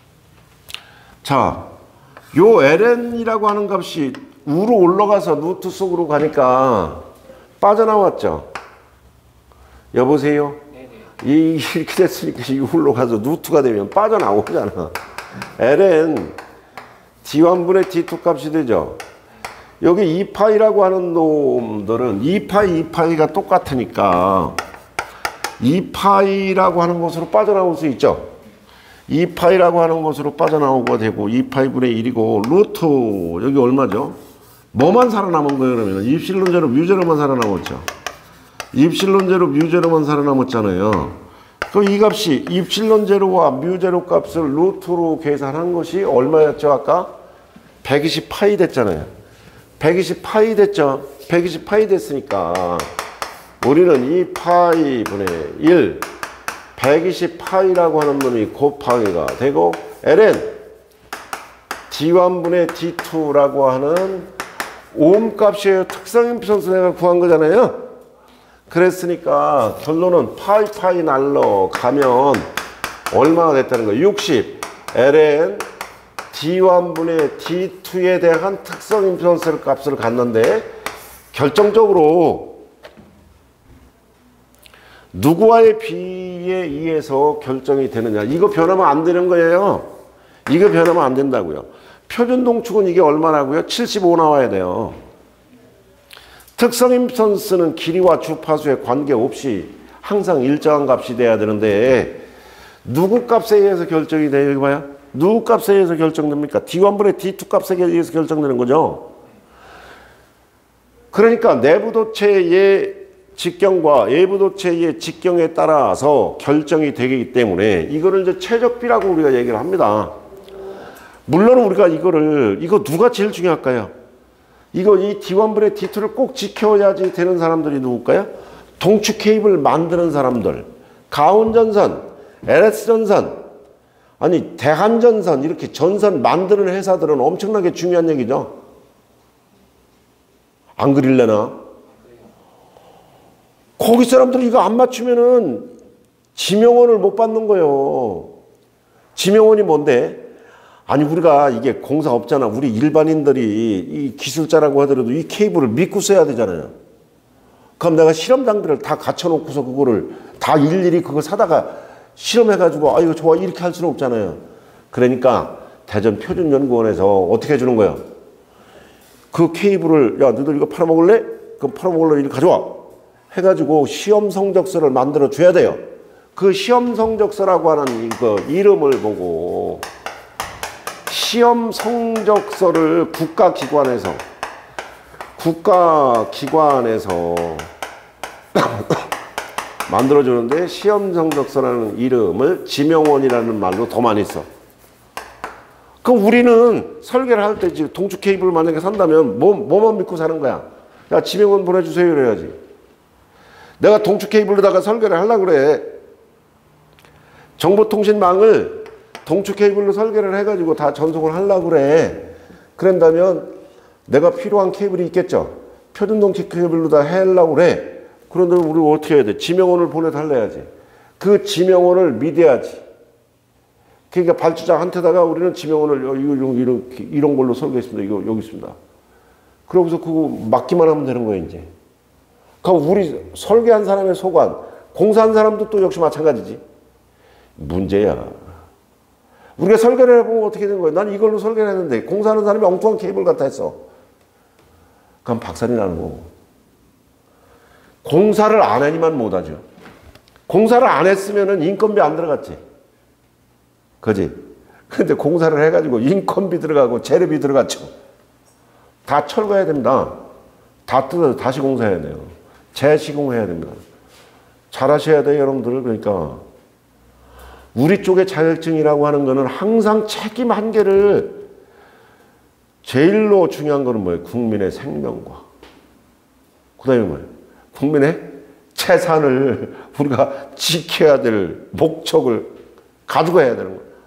자, 요 엘엔이라고 하는 값이 우로 올라가서 루트 속으로 가니까 빠져나왔죠. 여보세요? 이, 이렇게 됐으니까 이 올라가서 루트가 되면 빠져나오잖아. 엘엔 디 원 분의 디 투 값이 되죠. 여기 이 파이라고 하는 놈들은 이 파이, 이 파이가 똑같으니까 이 파이라고 하는 것으로 빠져나올 수 있죠. 이 파이라고 하는 것으로 빠져나오게 되고 이 파이 분의 일이고 루트 여기 얼마죠? 뭐만 살아남은 거예요 그러면? 입실론 제로 뮤제로만 살아남았죠. 입실론 제로 뮤제로만 살아남았잖아요. 그럼 이 값이 입실론 제로와 뮤제로 값을 루트로 계산한 것이 얼마였죠 아까? 백이십 파이 됐잖아요. 백이십 파이 됐죠. 백이십 파이 됐으니까 우리는 이 파이 분의 일, 백이십 파이라고 하는 놈이 곱하기가 되고 ln 디 원 분의 디 투라고 하는 오hm 값이에요. 특성 임피던스 내가 구한 거잖아요. 그랬으니까 결론은 파이 파이 날러 가면 얼마가 됐다는 거예요? 육십. ln 디 원 분의 디 투에 대한 특성 임피던스 값을 갖는데 결정적으로 누구와의 비에 의해서 결정이 되느냐. 이거 변하면 안 되는 거예요. 이거 변하면 안 된다고요. 표준 동축은 이게 얼마라고요? 칠십오 나와야 돼요. 특성 임피던스는 길이와 주파수에 관계없이 항상 일정한 값이 돼야 되는데 누구 값에 의해서 결정이 돼요? 이거 봐요. 누구 값에 의해서 결정됩니까? 디 원 분의 디 투 값에 의해서 결정되는 거죠. 그러니까 내부도체의 직경과 외부도체의 직경에 따라서 결정이 되기 때문에 이거를 이제 최적비라고 우리가 얘기를 합니다. 물론 우리가 이거를 이거 누가 제일 중요할까요? 이거 이 디 원 분의 디 투를 꼭 지켜야지 되는 사람들이 누굴까요? 동축 케이블 만드는 사람들, 가온전선, 엘에스전선, 아니 대한전선 이렇게 전선 만드는 회사들은 엄청나게 중요한 얘기죠. 안 그릴래나? 거기 사람들이 이거 안 맞추면은 지명원을 못 받는 거예요. 지명원이 뭔데? 아니 우리가 이게 공사 없잖아. 우리 일반인들이 이 기술자라고 하더라도 이 케이블을 믿고 써야 되잖아요. 그럼 내가 실험장들을 다 갖춰놓고서 그거를 다 일일이 그거 사다가 실험해가지고 아 이거 좋아 이렇게 할 수는 없잖아요. 그러니까 대전표준연구원에서 어떻게 해주는 거예요? 그 케이블을 야 너희들 이거 팔아먹을래? 그럼 팔아먹을래 이렇게 가져와 해가지고 시험 성적서를 만들어 줘야 돼요. 그 시험 성적서라고 하는 이거 이름을 보고 시험 성적서를 국가기관에서 국가기관에서 만들어주는데 시험 성적서라는 이름을 지명원이라는 말로 더 많이 써. 그럼 우리는 설계를 할 때 지금 동축 케이블을 만약에 산다면 뭐, 뭐만 믿고 사는 거야? 야 지명원 보내주세요 이래야지. 내가 동축 케이블로다가 설계를 하려고 그래. 정보통신망을 동축 케이블로 설계를 해가지고 다 전송을 하려고 그래. 그런다면 내가 필요한 케이블이 있겠죠. 표준 동축 케이블로 다 하려고 그래. 그런데 우리 어떻게 해야 돼? 지명원을 보내달래야지. 그 지명원을 믿어야지. 그러니까 발주자한테다가 우리는 지명원을 이런, 이런, 이런 걸로 설계했습니다. 이거 여기 있습니다. 그러고서 그거 맡기만 하면 되는 거예요, 이제. 그럼 우리 설계한 사람의 소관, 공사한 사람도 또 역시 마찬가지지. 문제야. 우리가 설계를 해보면 어떻게 된 거예요? 난 이걸로 설계를 했는데 공사하는 사람이 엉뚱한 케이블 같아 했어. 그럼 박살이 나는 거고. 공사를 안 하니만 못하죠. 공사를 안 했으면 인건비 안 들어갔지. 그지? 근데 공사를 해가지고 인건비 들어가고 재료비 들어갔죠. 다 철거해야 됩니다. 다 뜯어서 다시 공사해야 돼요. 재시공해야 됩니다. 잘 하셔야 돼요, 여러분들. 그러니까 우리 쪽의 자격증이라고 하는 거는 항상 책임 한계를 제일로 중요한 거는 뭐예요? 국민의 생명과 그 다음에 뭐예요? 국민의 재산을 우리가 지켜야 될 목적을 가지고 해야 되는 거예요.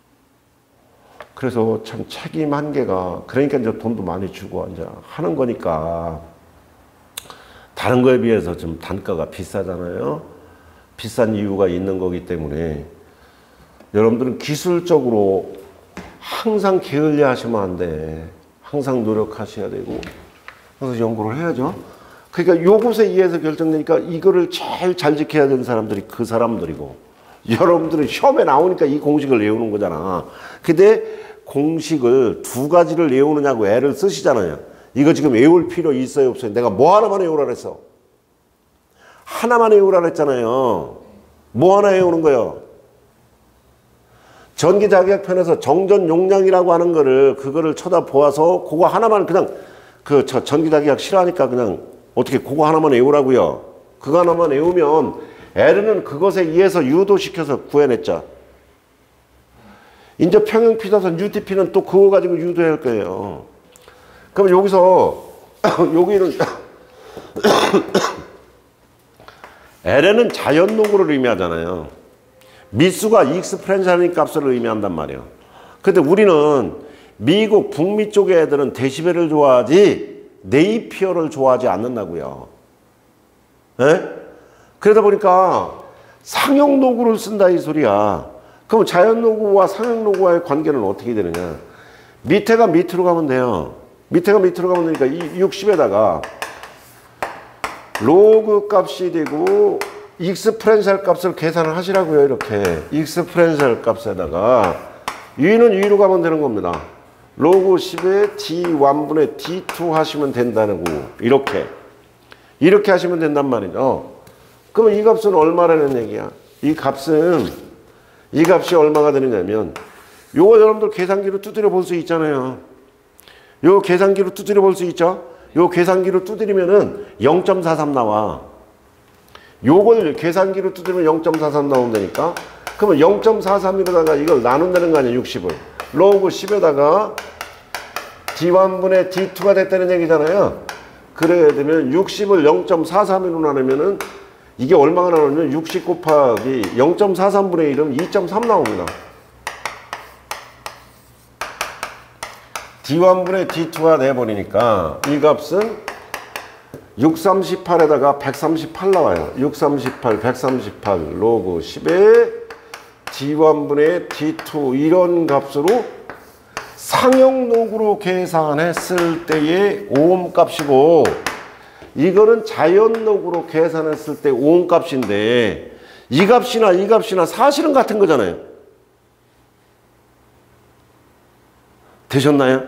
그래서 참 책임 한계가 그러니까 이제 돈도 많이 주고 이제 하는 거니까 다른 거에 비해서 좀 단가가 비싸잖아요. 비싼 이유가 있는 거기 때문에 여러분들은 기술적으로 항상 게을리 하시면 안 돼. 항상 노력하셔야 되고 그래서 연구를 해야죠. 그러니까 요것에 의해서 결정되니까 이거를 제일 잘 지켜야 되는 사람들이 그 사람들이고 여러분들은 시험에 나오니까 이 공식을 외우는 거잖아. 근데 공식을 두 가지를 외우느냐고 애를 쓰시잖아요. 이거 지금 외울 필요 있어요 없어요? 내가 뭐 하나만 외우라 그랬어? 하나만 외우라 그랬잖아요. 뭐 하나 외우는 거예요? 전기자격편에서 정전 용량이라고 하는 거를 그거를 쳐다보아서 그거 하나만 그냥 그 저 전기자격 싫어하니까 그냥 어떻게 그거 하나만 외우라고요. 그거 하나만 외우면 L은 그것에 의해서 유도시켜서 구해냈죠. 이제 평형피사선 유티피는 또 그거 가지고 유도해야 할 거예요. 그럼 여기서 여기는 엘엔은 자연 노구를 의미하잖아요. 미수가 익스프렌셜 값을 의미한단 말이에요. 근데 우리는 미국 북미 쪽의 애들은 데시벨을 좋아하지 네이피어를 좋아하지 않는다고요. 예? 그러다 보니까 상용 노구를 쓴다 이 소리야. 그럼 자연 노구와 상용 노구와의 관계는 어떻게 되느냐? 밑에가 밑으로 가면 돼요. 밑에가 밑으로 가면 되니까 이 육십에다가 로그 값이 되고 익스프렌셜 값을 계산을 하시라고요. 이렇게 익스프렌셜 값에다가 위는 위로 가면 되는 겁니다. 로그 십에 디 일분의 디 투 하시면 된다는 거. 이렇게 이렇게 하시면 된단 말이죠. 그러면 이 값은 얼마라는 얘기야? 이 값은 이 값이 얼마가 되느냐면 요거 여러분들 계산기로 두드려 볼 수 있잖아요. 요 계산기로 두드려 볼 수 있죠? 요 계산기로 두드리면은 영 점 사삼 나와. 요걸 계산기로 두드리면 영 점 사삼 나온다니까? 그러면 영 점 사삼으로다가 이걸 나눈다는 거 아니야, 육십을. 로그 십에다가 디 일분의 디 투가 됐다는 얘기잖아요. 그래야 되면 육십을 영 점 사삼으로 나누면은 이게 얼마가 나오냐면 육십 곱하기 영 점 사삼분의 일은 이 점 삼 나옵니다. 디 일분의 디 투가 내버리니까 이 값은 육백삼십팔에다가 백삼십팔 나와요. 육백삼십팔, 백삼십팔 로그 십에 디 일분의 디 투 이런 값으로 상용 노구로 계산했을 때의 오hm 값이고 이거는 자연 노구로 계산했을 때 오hm 값인데 이 값이나 이 값이나 사실은 같은 거잖아요. 되셨나요?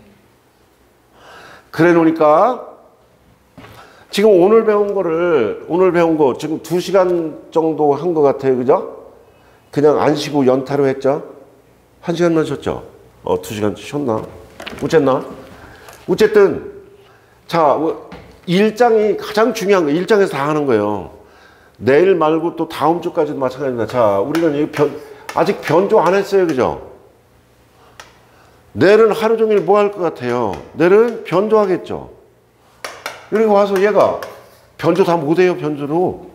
그래 놓으니까 지금 오늘 배운 거를 오늘 배운 거 지금 두 시간 정도 한 것 같아요. 그죠? 그냥 안 쉬고 연타로 했죠? 한 시간만 쉬었죠? 어, 두 시간 쉬었나? 어쨌나? 어쨌든 자 일장이 가장 중요한 거 일장에서 다 하는 거예요. 내일 말고 또 다음 주까지도 마찬가지입니다. 자 우리는 변, 아직 변조 안 했어요. 그죠? 내일은 하루 종일 뭐 할 것 같아요? 내일은 변조하겠죠. 그리고 와서 얘가 변조 다 못해요. 변조로.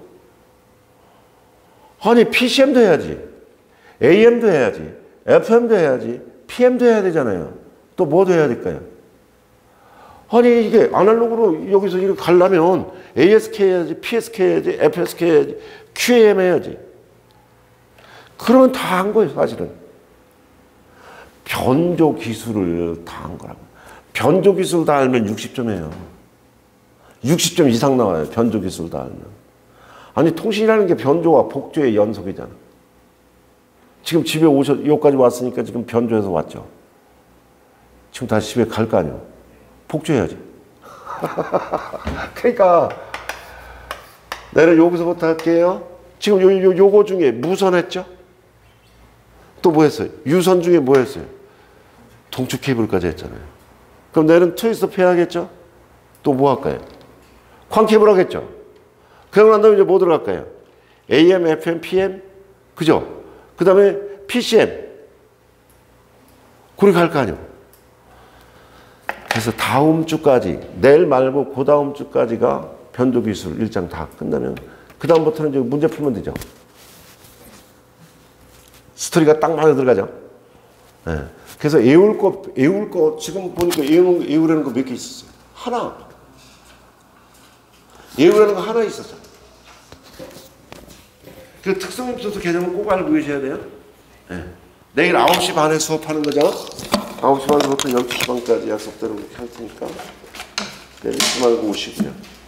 아니 피씨엠도 해야지. 에이엠도 해야지. 에프엠도 해야지. 피엠도 해야 되잖아요. 또 뭐도 해야 될까요? 아니 이게 아날로그로 여기서 이렇게 가려면 에이에스케이 해야지. 피에스케이 해야지. 에프에스케이 해야지. 큐에이엠 해야지. 그러면 다 한 거예요. 사실은. 변조 기술을 다 한 거라고. 변조 기술 다 알면 육십 점이에요. 육십 점 이상 나와요. 변조 기술 다 알면. 아니 통신이라는 게 변조와 복조의 연속이잖아. 지금 집에 오셔 여기까지 왔으니까 지금 변조해서 왔죠. 지금 다시 집에 갈 거 아니에요. 복조해야지. 그러니까 내가 여기서부터 할게요. 지금 요, 요, 요거 중에 무선 했죠? 또 뭐 했어요? 유선 중에 뭐 했어요? 동축 케이블까지 했잖아요. 그럼 내일은 트위스트 해야겠죠? 또 뭐 할까요? 쾅 케이블 하겠죠? 그러고 난 다음에 이제 뭐 들어갈까요? 에이엠, 에프엠, 피엠? 그죠? 그 다음에 피씨엠. 그렇게 할 거 아니에요. 그래서 다음 주까지, 내일 말고 그 다음 주까지가 변조 기술 일장 다 끝나면 그 다음부터는 이제 문제 풀면 되죠. 스토리가 딱 맞아 들어가죠. 네. 그래서 외울 거, 외울 거, 지금 보니까 외우, 외우려는 거 몇 개 있었어요. 하나. 외우려는 거 하나 있었어요. 그 특성입소서 개념은 꼭 알고 계셔야 돼요. 네. 내일 아홉 시 반에 수업하는 거죠. 아홉 시 반부터 열두 시 반까지 약속대로 이렇게 할 테니까 내일 잊지 말고 오시고요.